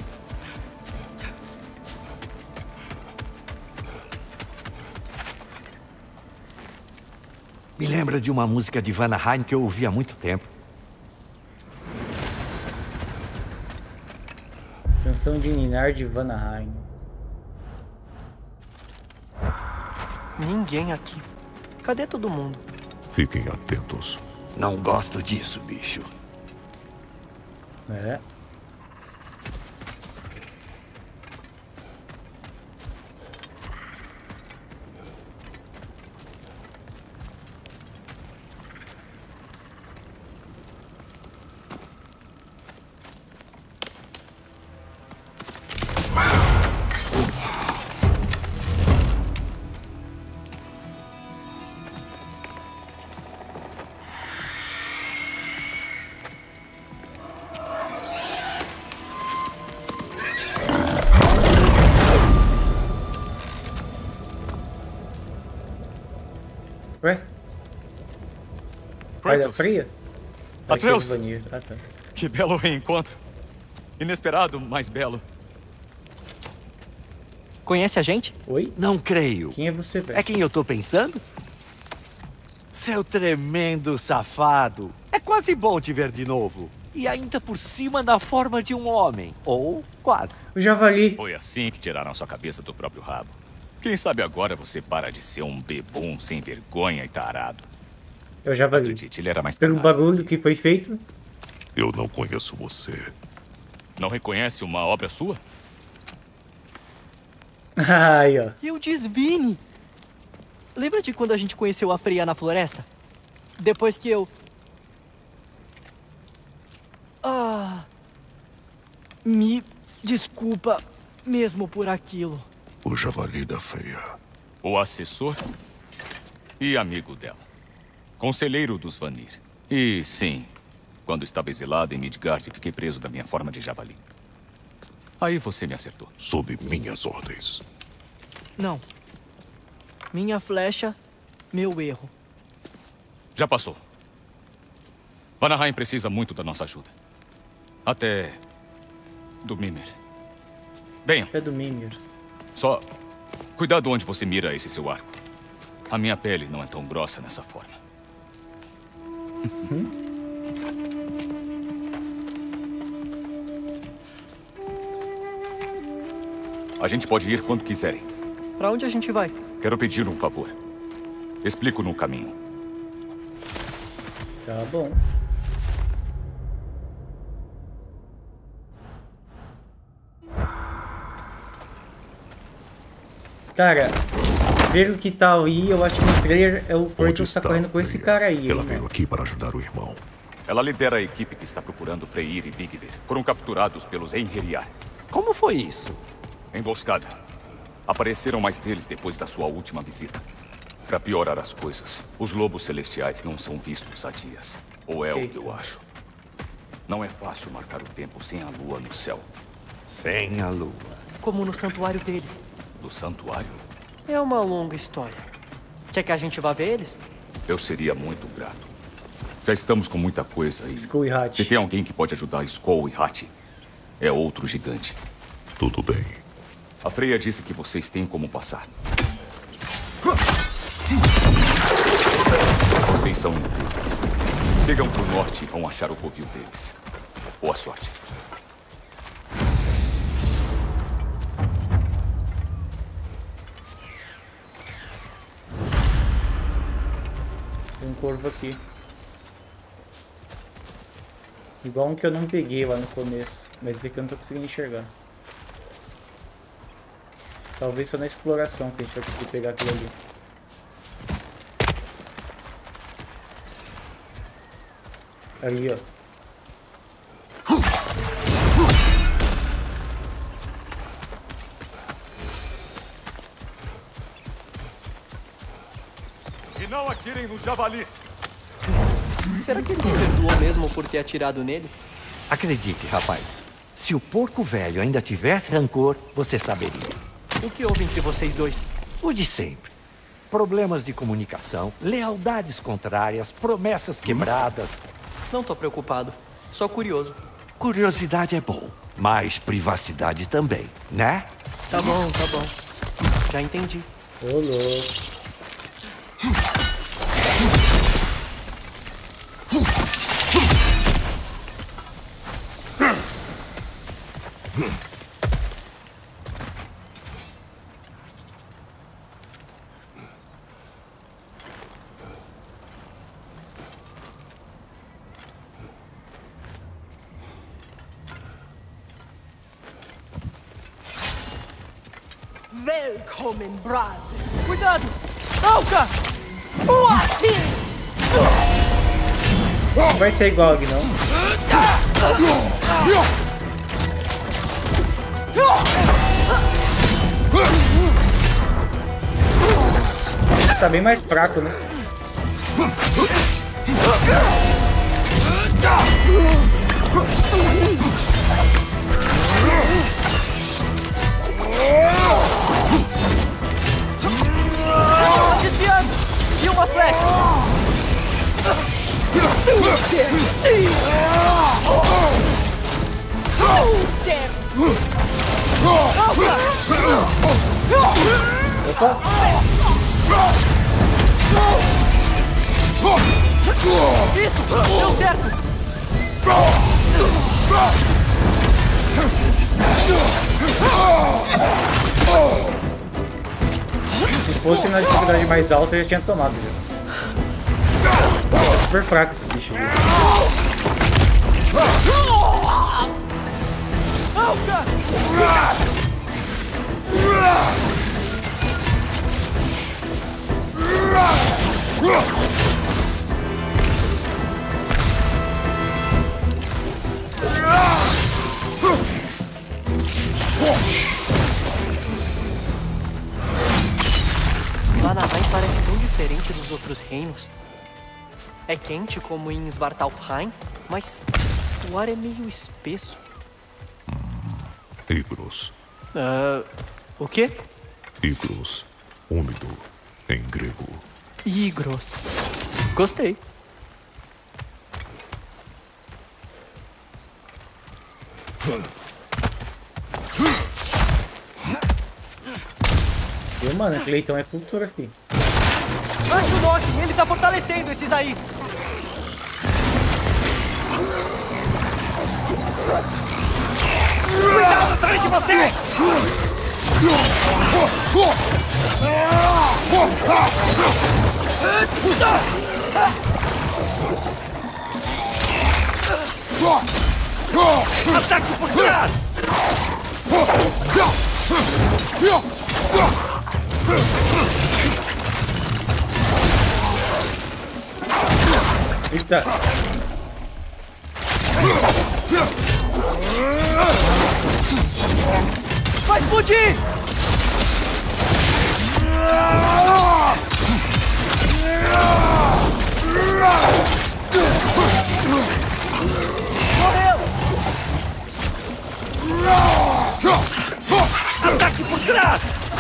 Me lembra de uma música de Vanaheim que eu ouvi há muito tempo. Canção de Ninar de Vanaheim. Ninguém aqui. Cadê todo mundo? Fiquem atentos. Não gosto disso, bicho. É. Ué? Olha, fria? Atreus! Ah, tá. Que belo reencontro. Inesperado, mas belo. Conhece a gente? Oi? Não creio. Quem é você, velho? É quem eu tô pensando? Seu tremendo safado. É quase bom te ver de novo. E ainda por cima na forma de um homem. Ou quase. O javali. Foi assim que tiraram sua cabeça do próprio rabo. Quem sabe agora você para de ser um bebum sem vergonha e tarado. É o javali. Acredite, ele era mais Pelo canalha. bagulho que foi feito. Eu não conheço você. Não reconhece uma obra sua? Aí, ó. E o Desvine. Lembra de quando a gente conheceu a Freya na floresta? Depois que eu... Ah... Me desculpa mesmo por aquilo. O javali da Freya. O assessor e amigo dela. Conselheiro dos Vanir. E sim, quando estava exilado em Midgard, fiquei preso da minha forma de javali. Aí você me acertou. Sob minhas ordens. Não. Minha flecha, meu erro. Já passou. Vanaheim precisa muito da nossa ajuda. Até... do Mimir. Venham. É do Mimir. Só... cuidado onde você mira esse seu arco. A minha pele não é tão grossa nessa forma. Uhum. A gente pode ir quando quiserem. Pra onde a gente vai? Quero pedir um favor. Explico no caminho. Tá bom. Cara, pelo que tá aí, eu acho que o trailer é o Kratos tá correndo com esse cara aí. Ela hein, veio mano. aqui para ajudar o irmão. Ela lidera a equipe que está procurando Freyr e Bigdir. Foram capturados pelos Einherjar. Como foi isso? Emboscada. Apareceram mais deles depois da sua última visita. Para piorar as coisas, os lobos celestiais não são vistos há dias. Ou é o que eu acho. Não é fácil marcar o tempo sem a lua no céu. Sem a lua. Como no santuário deles. Do santuário? É uma longa história. Quer que a gente vá ver eles? Eu seria muito grato. Já estamos com muita coisa aí. Skull e Hat. Se tem alguém que pode ajudar Skull e Hat, é outro gigante. Tudo bem. A Freya disse que vocês têm como passar. Vocês são incríveis. Sigam pro norte e vão achar o covil deles. Boa sorte. Tem um corvo aqui. Igual um que eu não peguei lá no começo. Mas esse aqui eu não tô conseguindo enxergar. Talvez só na exploração que a gente vai conseguir pegar aquilo ali. Ali, ó. E não atirem nos javalis. Será que ele me perdoou mesmo por ter atirado nele? Acredite, rapaz. Se o porco velho ainda tivesse rancor, você saberia. O que houve entre vocês dois? O de sempre. Problemas de comunicação, lealdades contrárias, promessas quebradas. Não tô preocupado. Só curioso. Curiosidade é bom, mas privacidade também, né? Tá bom, tá bom. Já entendi. Ô, louco. Willkommen, Brad. Cuidado! Alka! Não vai ser igual, não. Tá bem mais fraco, né? Desviando! E uma flecha! Opa! Isso! Deu certo! Se fosse na dificuldade mais alta, eu já tinha tomado. Já. É super fraco esse bicho ali. Vanaheim parece tão diferente dos outros reinos. É quente como em Svartalfheim, mas o ar é meio espesso. Igros. Uh, o quê? Igros. Úmido. Em grego. Igros. Gostei. E, mano, aquele leitão é cultura, filho. Acho o Loki, ele tá fortalecendo esses aí. Cuidado atrás de você! Ataque por trás! Eita! Vai explodir! Morreu! Ataque por trás!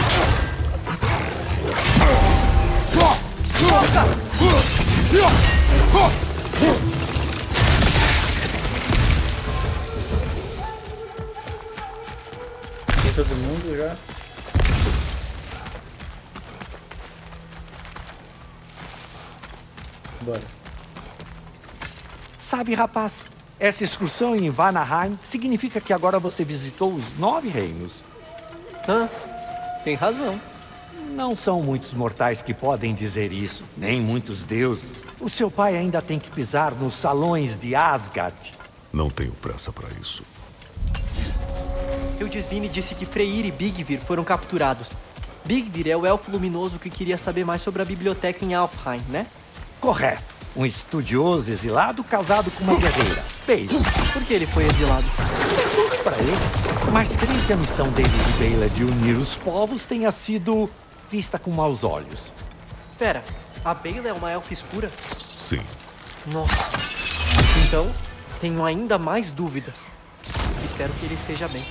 Tem todo mundo já. Bora. Sabe, rapaz, essa excursão em Vanaheim significa que agora você visitou os nove reinos. Hã? Tem razão. Não são muitos mortais que podem dizer isso, nem muitos deuses. O seu pai ainda tem que pisar nos salões de Asgard. Não tenho pressa para isso. Hildisvini disse que Freyr e Bigvir foram capturados. Bigvir é o elfo luminoso que queria saber mais sobre a biblioteca em Alfheim, né? Correto. Um estudioso exilado casado com uma guerreira. Bale. Por que ele foi exilado? Para ele. Mas creio que a missão dele de Bale de unir os povos tenha sido vista com maus olhos. Pera, a Bale é uma elfa escura? Sim. Nossa. Então, tenho ainda mais dúvidas. Espero que ele esteja bem.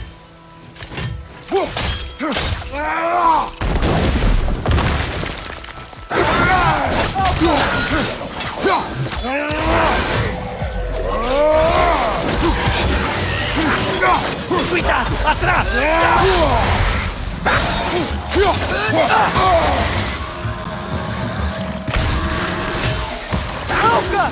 Cuidado! Atrás! Alca!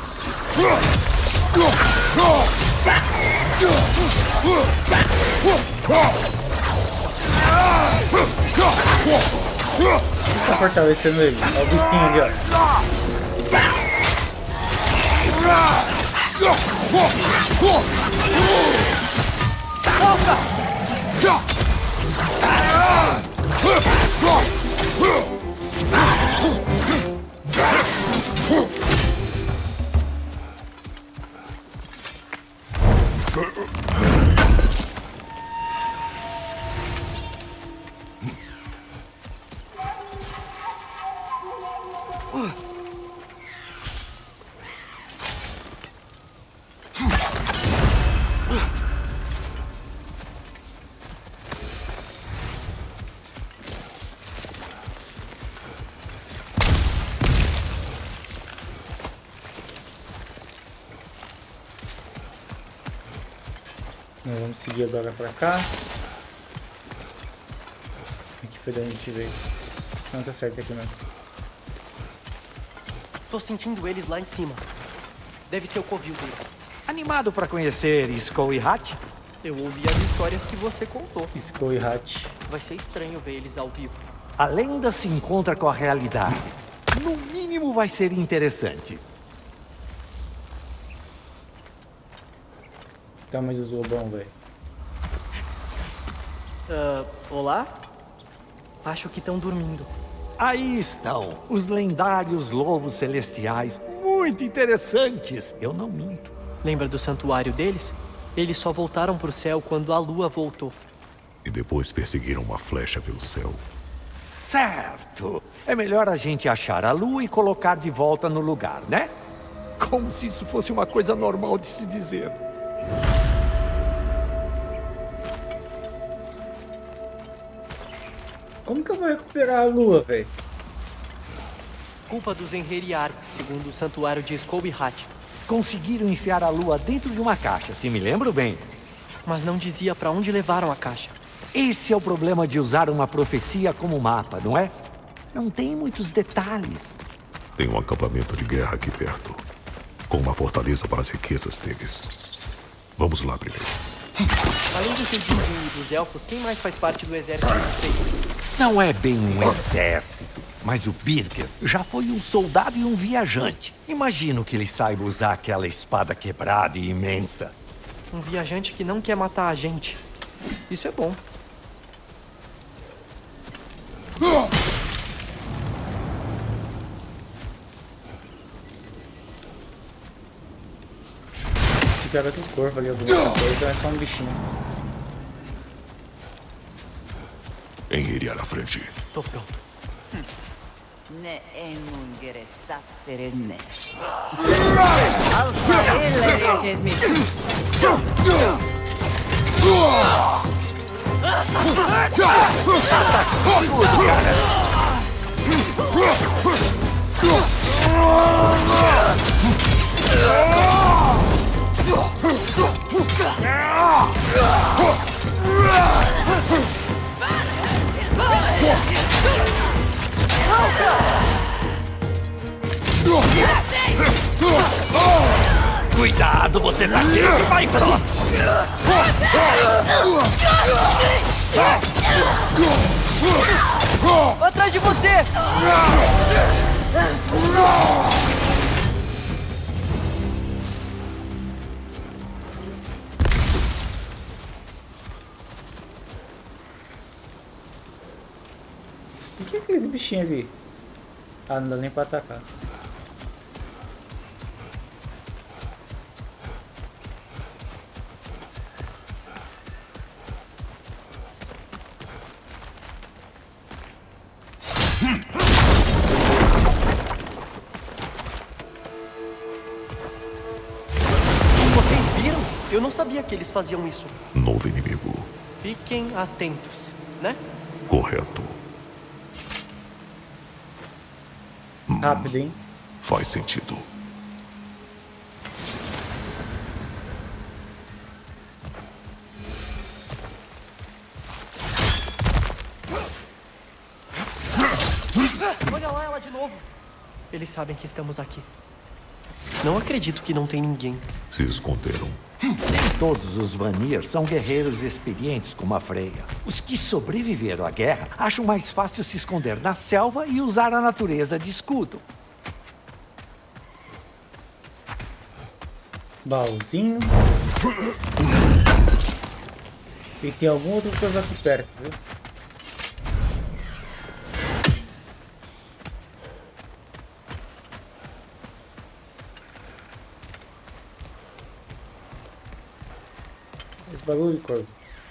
Tá fortalecendo ele. Olha o bichinho ali, ó. Nós vamos seguir agora pra cá. Aqui foi da gente veio. Não, tá certo aqui não. Tô sentindo eles lá em cima. Deve ser o covil deles. Animado para conhecer Skoll e Hat? Eu ouvi as histórias que você contou. Skoll e Hat. Vai ser estranho ver eles ao vivo. A lenda se encontra com a realidade. No mínimo vai ser interessante. Tamanho dos lobão, velho. Uh, olá? Acho que estão dormindo. Aí estão, os lendários lobos celestiais. Muito interessantes, eu não minto. Lembra do santuário deles? Eles só voltaram pro céu quando a lua voltou. E depois perseguiram uma flecha pelo céu. Certo. É melhor a gente achar a lua e colocar de volta no lugar, né? Como se isso fosse uma coisa normal de se dizer. Como que eu vou recuperar a lua, velho? Culpa dos Enheriar, segundo o santuário de Skoll e Hat. Conseguiram enfiar a lua dentro de uma caixa, se me lembro bem. Mas não dizia pra onde levaram a caixa. Esse é o problema de usar uma profecia como mapa, não é? Não tem muitos detalhes. Tem um acampamento de guerra aqui perto, com uma fortaleza para as riquezas deles. Vamos lá primeiro. Além do Hildisvini e dos elfos, quem mais faz parte do exército de Freyr? Não é bem um exército, mas o Birger já foi um soldado e um viajante. Imagino que ele saiba usar aquela espada quebrada e imensa. Um viajante que não quer matar a gente. Isso é bom. que era outro corvo ali, alguma coisa, é só um bichinho. Henry à frente. Tô pronto. Ne emungere sapperenne. Alfa ele me. Segura, cara! Cuidado, você tá cheio de vai Frost! Atrás de você! O que é aquele bichinho ali? Ah, não dá nem pra atacar. Vocês viram? Eu não sabia que eles faziam isso. Novo inimigo. Fiquem atentos, né? Correto. Rápido, hein? Faz sentido. Olha lá ela de novo. Eles sabem que estamos aqui. Não acredito que não tem ninguém. Se esconderam. Nem todos os Vanir são guerreiros experientes como a Freya. Os que sobreviveram à guerra acham mais fácil se esconder na selva e usar a natureza de escudo. Baúzinho. E tem algum outro coisa aqui perto, viu? Esse bagulho, corvo.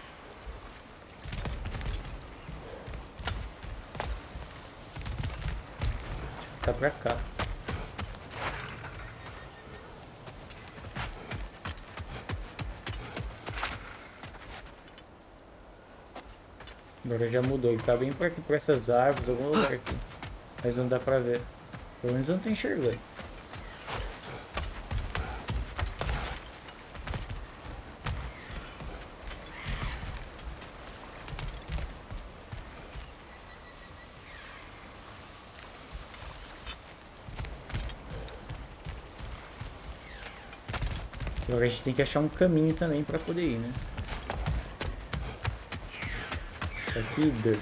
Tá pra cá. Agora já mudou, ele tá bem por aqui, por essas árvores, algum lugar aqui. Mas não dá pra ver. Pelo menos eu não tô enxergando. Agora a gente tem que achar um caminho também pra poder ir, né? Aqui, Dirt.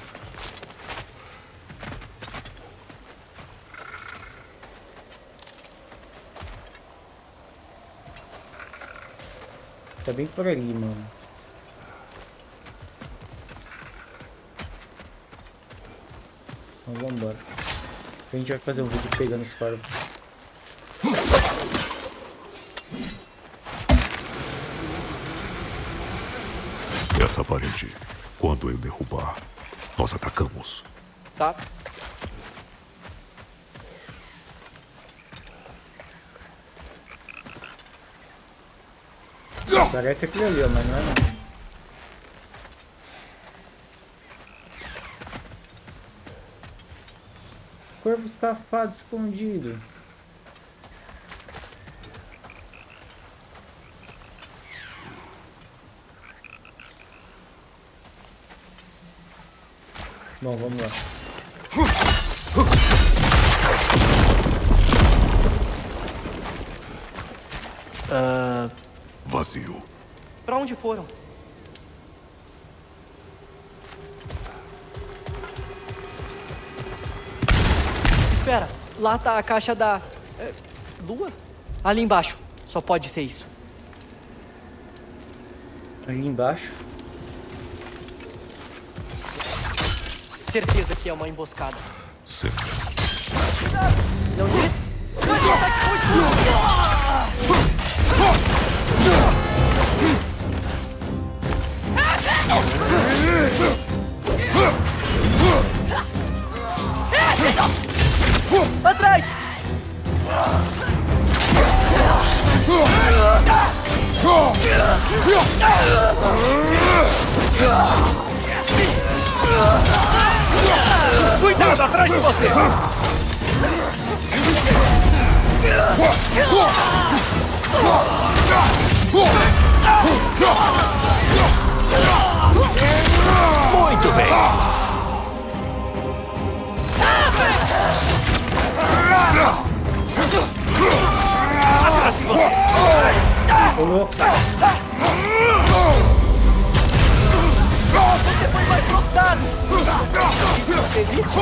Tá bem por ali, mano. Então vamos embora. A gente vai fazer um vídeo pegando os corvos. Essa parede, quando eu derrubar, nós atacamos. Tá. Parece aquilo ali, ó, mas não é não. Corvo safado escondido. Bom, vamos lá. Uh... Vazio. Pra onde foram? Espera, lá tá a caixa da... É, lua? Ali embaixo. Só pode ser isso. Ali embaixo? Certeza que é uma emboscada. Sim. Não disse? Vai, ataque muito! Cuidado atrás de você! Muito bem! Atrás de você! Você foi mais prostado! Isso fez isso?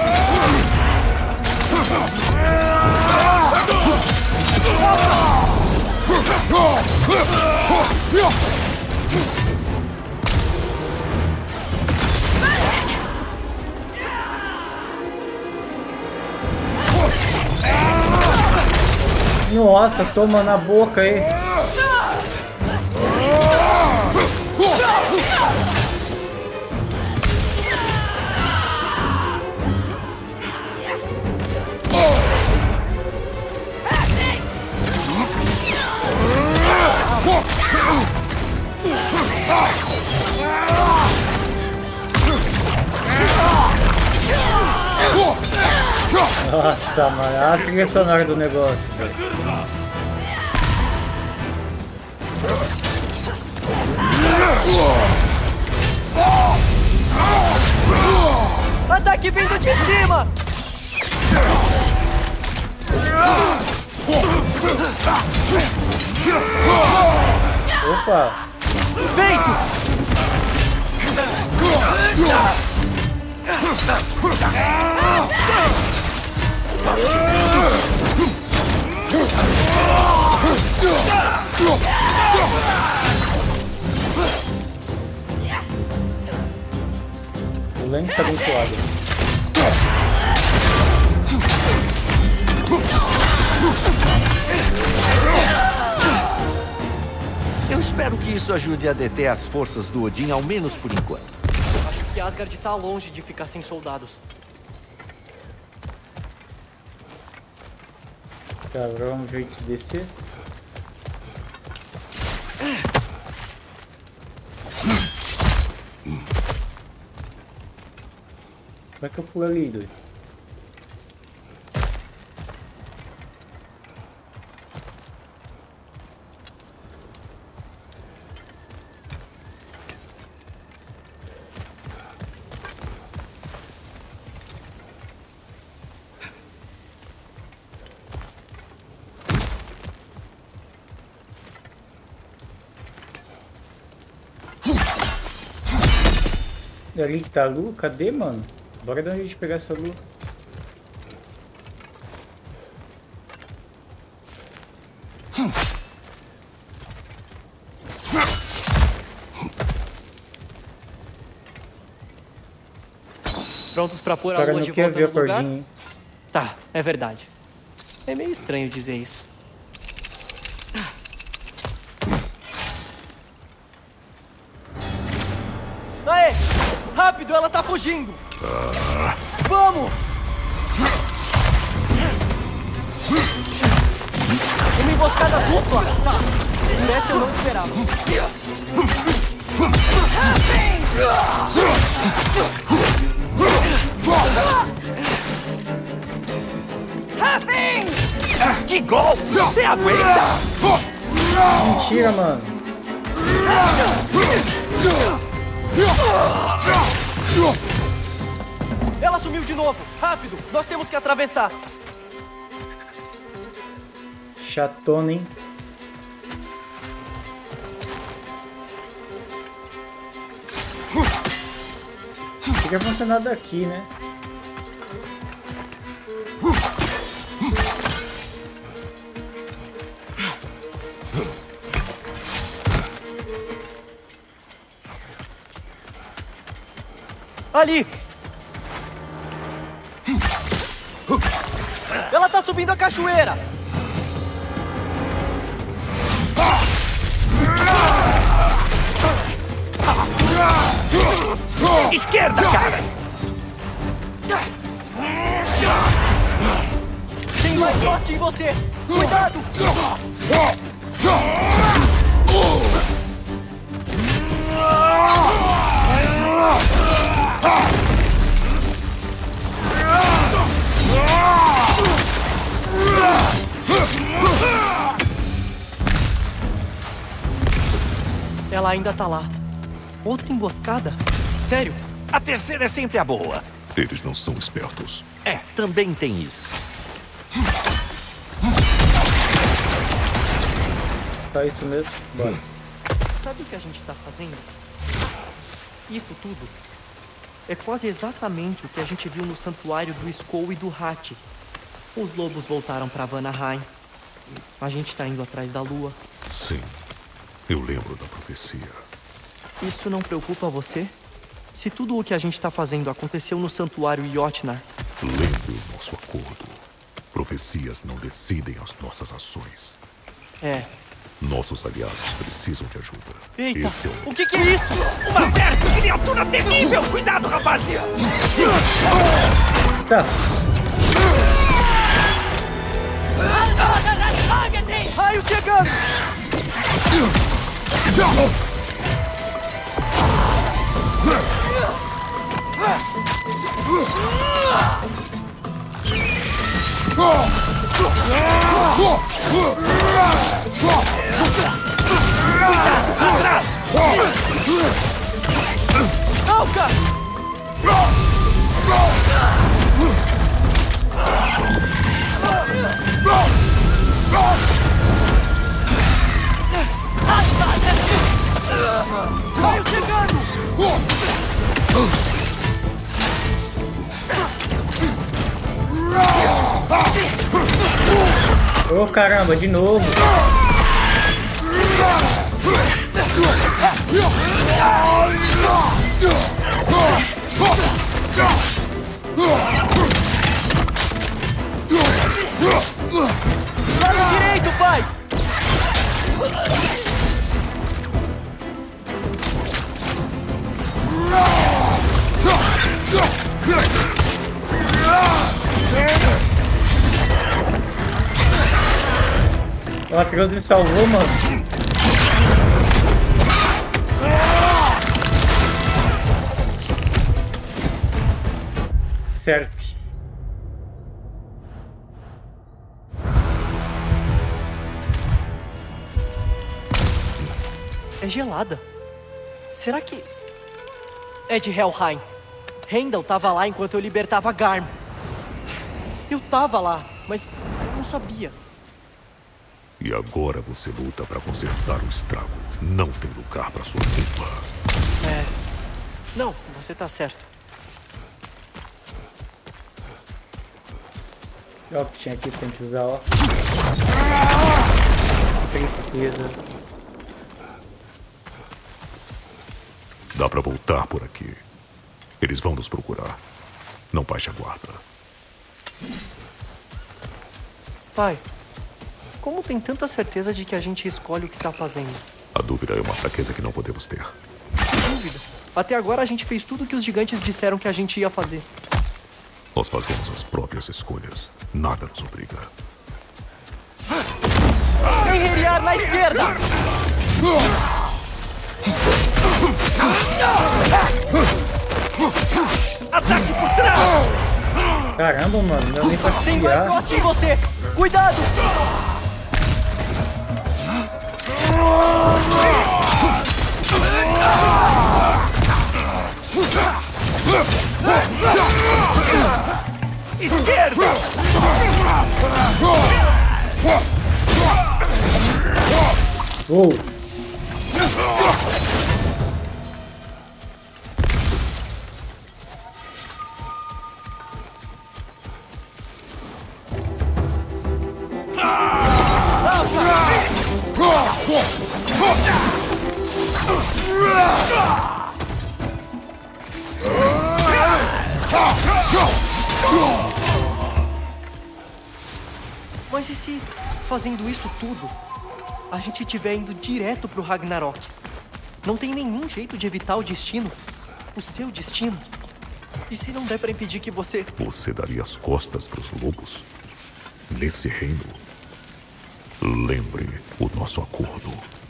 Nossa, toma na boca aí. Nossa, mano, a trilha sonora do negócio, velho. Ataque vindo de cima! Opa! Feito! O lance abençoado. Eu espero que isso ajude a deter as forças do Odin, ao menos por enquanto. Acho que Asgard tá longe de ficar sem soldados. Tá, agora vamos ver se descer. Como é que eu pulo ali, doido? É ali que tá a lua? Cadê, mano? Bora dar um jeito de pegar essa lua. Prontos pra pôr a Cara, lua não de quer volta ver no a lugar? cordinha, hein? Tá, é verdade. É meio estranho dizer isso. Aê! Rápido, ela tá fugindo! Vamos! Uma emboscada dupla! Tá, por essa eu não esperava. Que gol! Você aguenta? Mentira, mano. Ela sumiu de novo! Rápido! Nós temos que atravessar! Chatona, hein? Tem que funcionar daqui, né? Ali! Ela tá subindo a cachoeira! Esquerda, cara! Tem mais poste em você! Cuidado! ela ainda tá lá. Outra emboscada? Sério? A terceira é sempre a boa. Eles não são espertos. É, também tem isso. Tá isso mesmo? Bora. Sabe o que a gente tá fazendo? Isso tudo é quase exatamente o que a gente viu no santuário do Skoll e do Hatt. Os lobos voltaram pra Vanaheim. A gente tá indo atrás da lua. Sim, eu lembro da profecia. Isso não preocupa você? Se tudo o que a gente tá fazendo aconteceu no santuário Jotnar. Lembre o nosso acordo. Profecias não decidem as nossas ações. É. Nossos aliados precisam de ajuda. Eita, Esse é o... o que que é isso? Uma certa criatura terrível! Cuidado, rapaziada! Tá. Raio chegando! Alca! Raio chegando! Ô oh, caramba, de novo. Lado direito, pai! O Atreus me salvou, mano. Serp. É gelada. Será que... é de Helheim? Heimdall tava lá enquanto eu libertava Garm. Eu tava lá, mas eu não sabia. E agora você luta para consertar o estrago. Não tem lugar para sua culpa. É... Não, você tá certo. Olha o que tinha aqui pra gente usar, ó. Que tristeza. Dá para voltar por aqui. Eles vão nos procurar. Não baixe a guarda. Pai, como tem tanta certeza de que a gente escolhe o que tá fazendo? A dúvida é uma fraqueza que não podemos ter. Dúvida. Até agora a gente fez tudo o que os gigantes disseram que a gente ia fazer. Nós fazemos as próprias escolhas. Nada nos obriga. Enheriar na esquerda! Ataque por trás! Caramba, mano, não é nem pra Tem tirar. mais em você! Cuidado! Esquerda! Uou! Mas e se, fazendo isso tudo, a gente estiver indo direto pro Ragnarok? Não tem nenhum jeito de evitar o destino? O seu destino? E se não der pra impedir que você... Você daria as costas para os lobos? Nesse reino? Lembre o nosso acordo.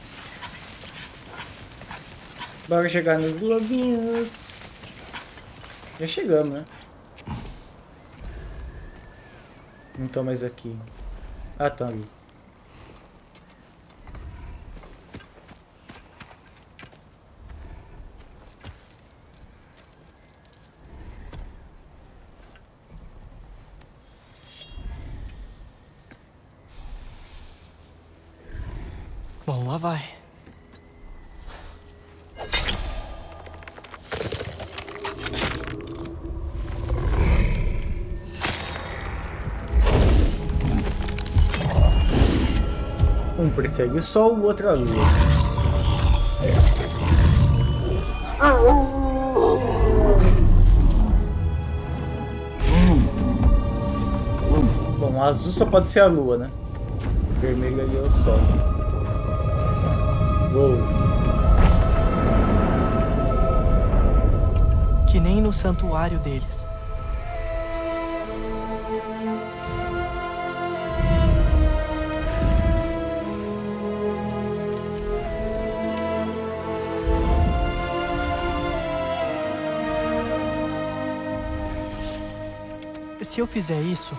Bora chegar nos lobinhos. Já chegamos, né? Não tô mais aqui. Ah, tá ali. Lá vai. Um persegue o sol, o outro a lua. Bom, azul só pode ser a lua, né? O vermelho ali é o sol. Uou. Que nem no santuário deles. Se eu fizer isso...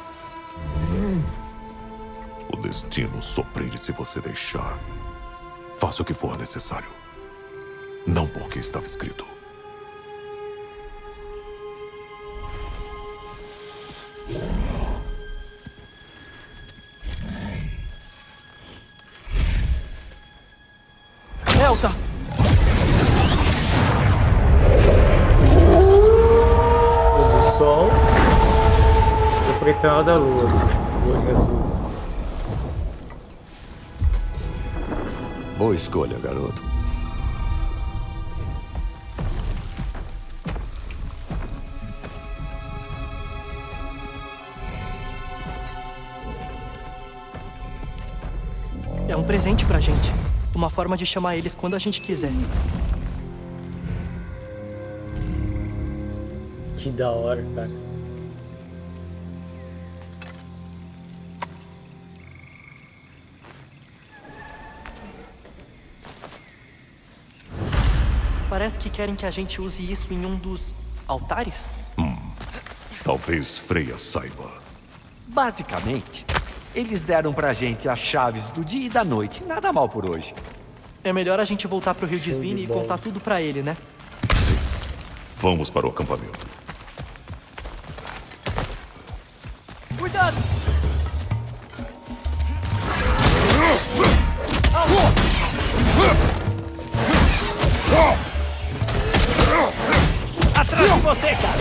O destino surpreende se você deixar. Faça o que for necessário. Não porque estava escrito. Elta! O do sol. O pretão da lua. O olho azul. Boa escolha, garoto. É um presente pra gente. Uma forma de chamar eles quando a gente quiser. Que da hora, cara. Parece que querem que a gente use isso em um dos altares? Hum, talvez Freya saiba. Basicamente, eles deram pra gente as chaves do dia e da noite. Nada mal por hoje. É melhor a gente voltar pro Rio de Svine e contar tudo pra ele, né? Sim. Vamos para o acampamento. Cuidado! Atrás de você, cara!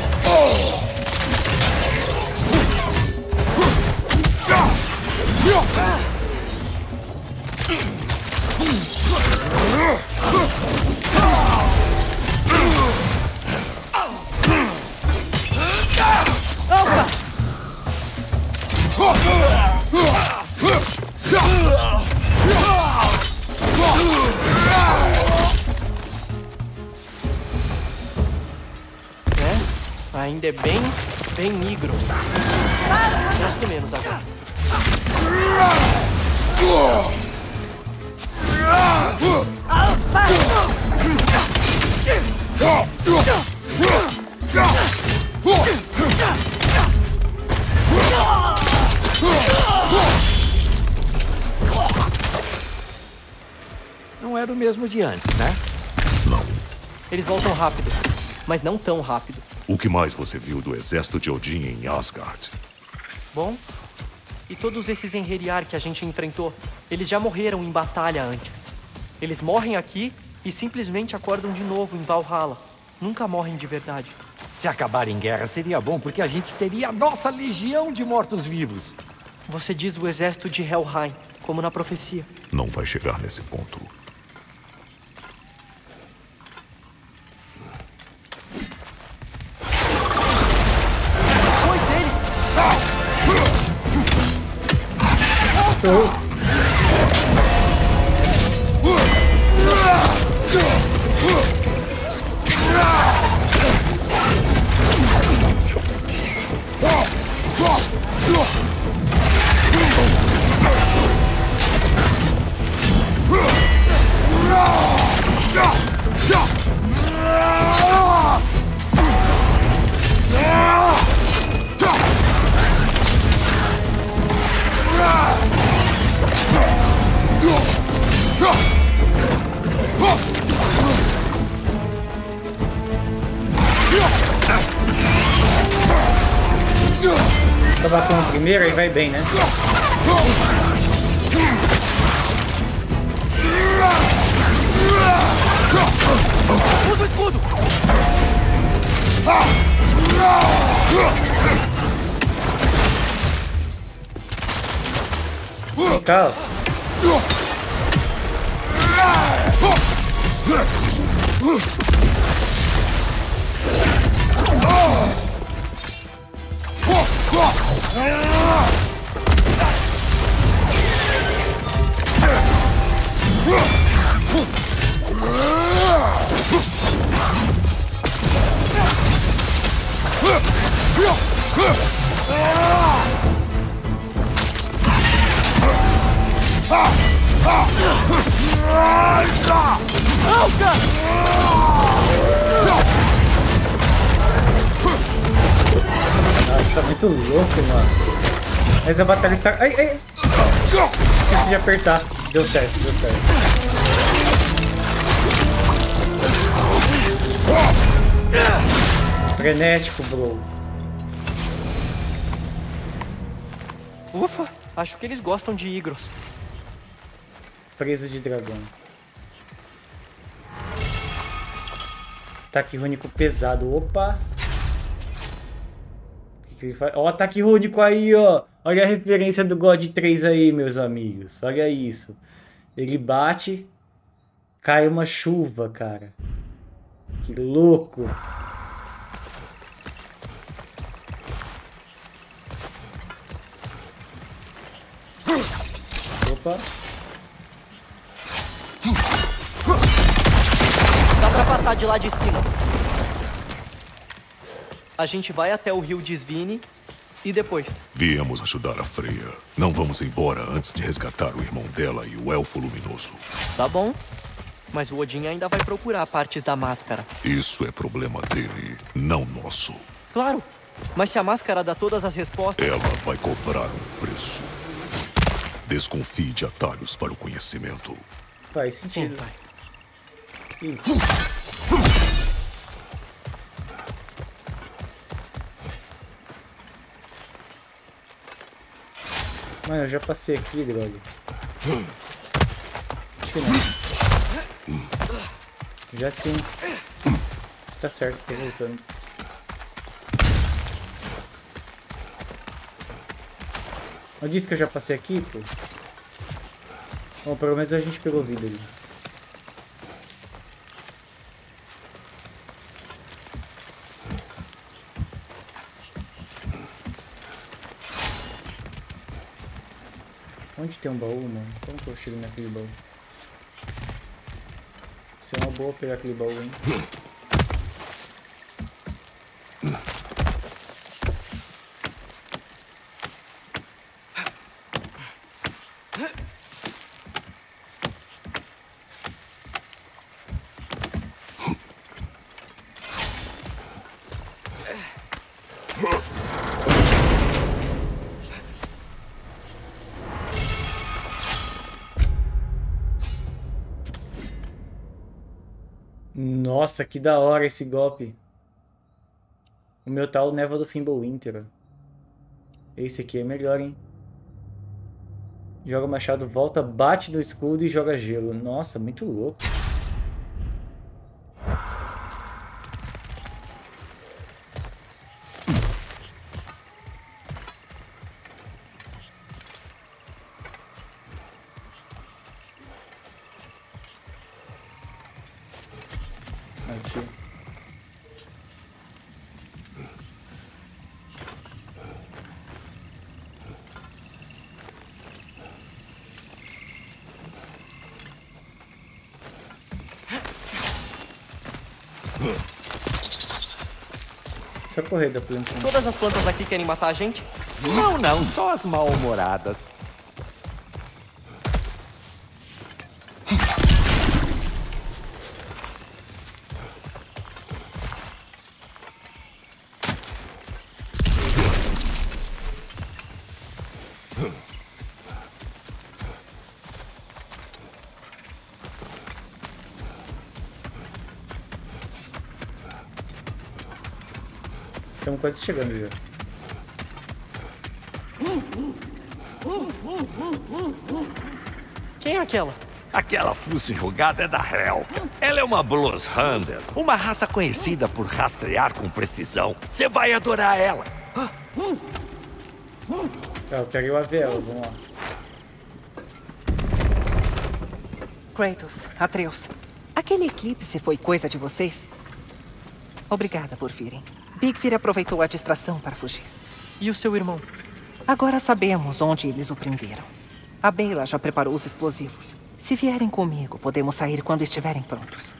É, ainda é bem, bem Nigros. Gosto menos agora. Não era o mesmo de antes, né? Não. Eles voltam rápido, mas não tão rápido. O que mais você viu do exército de Odin em Asgard? Bom, e todos esses Enheriar que a gente enfrentou, eles já morreram em batalha antes. Eles morrem aqui e simplesmente acordam de novo em Valhalla. Nunca morrem de verdade. Se acabar em guerra seria bom, porque a gente teria a nossa legião de mortos-vivos. Você diz o exército de Helheim, como na profecia. Não vai chegar nesse ponto. Dois deles! Oh. Acabar com o primeiro, aí vai bem, né? Usa o escudo! Calma. Nossa, muito louco, mano. Mas a batalha está... Ai, ai. Esqueci de apertar. Deu certo, deu certo. Frenético, bro. Ufa, acho que eles gostam de Igros. Presa de dragão. Ataque rúnico pesado. Opa! O que ele faz? Ó, ataque rúnico aí, ó. Olha a referência do God três aí, meus amigos. Olha isso. Ele bate, cai uma chuva, cara. Que louco. Opa. Dá pra passar de lá de cima. A gente vai até o rio Desvine e depois. Viemos ajudar a Freya. Não vamos embora antes de resgatar o irmão dela e o Elfo Luminoso. Tá bom. Mas o Odin ainda vai procurar partes da máscara. Isso é problema dele, não nosso. Claro. Mas se a máscara dá todas as respostas... Ela vai cobrar um preço. Desconfie de atalhos para o conhecimento. Faz sentido. Sim, pai. Isso. Mano, eu já passei aqui, droga. Acho que não. Já sim. Tá certo, tô voltando. Eu disse que eu já passei aqui, pô. Bom, pelo menos a gente pegou vida ali. Onde tem um baú, mano? Como que eu chego naquele baú? Isso é uma boa pegar aquele baú, hein? Nossa, que da hora esse golpe. O meu tá o Névoa do Fimbulwinter. Esse aqui é melhor, hein? Joga machado, volta, bate no escudo e joga gelo. Nossa, muito louco. Aqui. Só correr da planta. Todas as plantas aqui querem matar a gente? Não, não, só as mal-humoradas. Estamos quase chegando já. Quem é aquela? Aquela fuça enrugada é da Helka. Ela é uma Blues Hunter, uma raça conhecida por rastrear com precisão. Você vai adorar ela. Eu peguei o Aviel, vamos lá. Kratos, Atreus, aquele eclipse foi coisa de vocês? Obrigada por virem. Bigfir aproveitou a distração para fugir. E o seu irmão? Agora sabemos onde eles o prenderam. A Beyla já preparou os explosivos. Se vierem comigo, podemos sair quando estiverem prontos.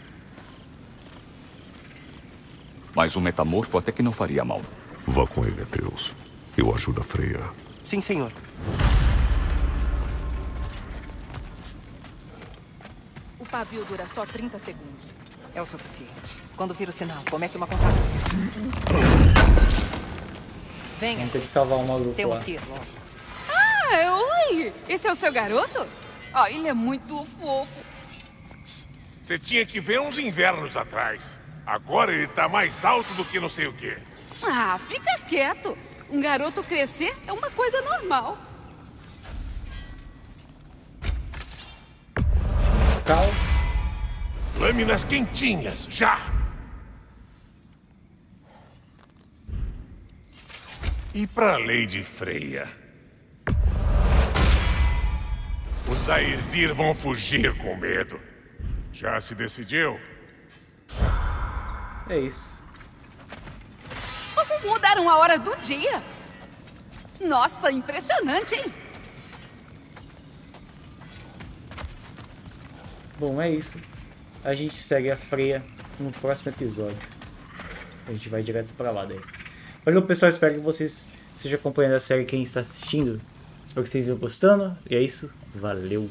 Mas um metamorfo até que não faria mal. Vá com ele, Atreus. Eu ajudo a Freya. Sim, senhor. O pavio dura só trinta segundos. É o suficiente. Quando vir o sinal, comece uma contagem. Venha. Vamos ter que salvar um maluco Temos lá. que ir logo. Ah, oi! Esse é o seu garoto? Ah, ele é muito fofo. Você tinha que ver uns invernos atrás. Agora ele tá mais alto do que não sei o quê. Ah, fica quieto. Um garoto crescer é uma coisa normal. Cal. Lâminas quentinhas, já! E pra Lady Freya? Os Aesir vão fugir com medo. Já se decidiu? É isso. Vocês mudaram a hora do dia? Nossa, impressionante, hein? Bom, é isso. A gente segue a Freya no próximo episódio. A gente vai direto pra lá daí. Valeu, pessoal. Espero que vocês estejam acompanhando a série, quem está assistindo. Espero que vocês estejam gostando. E é isso. Valeu.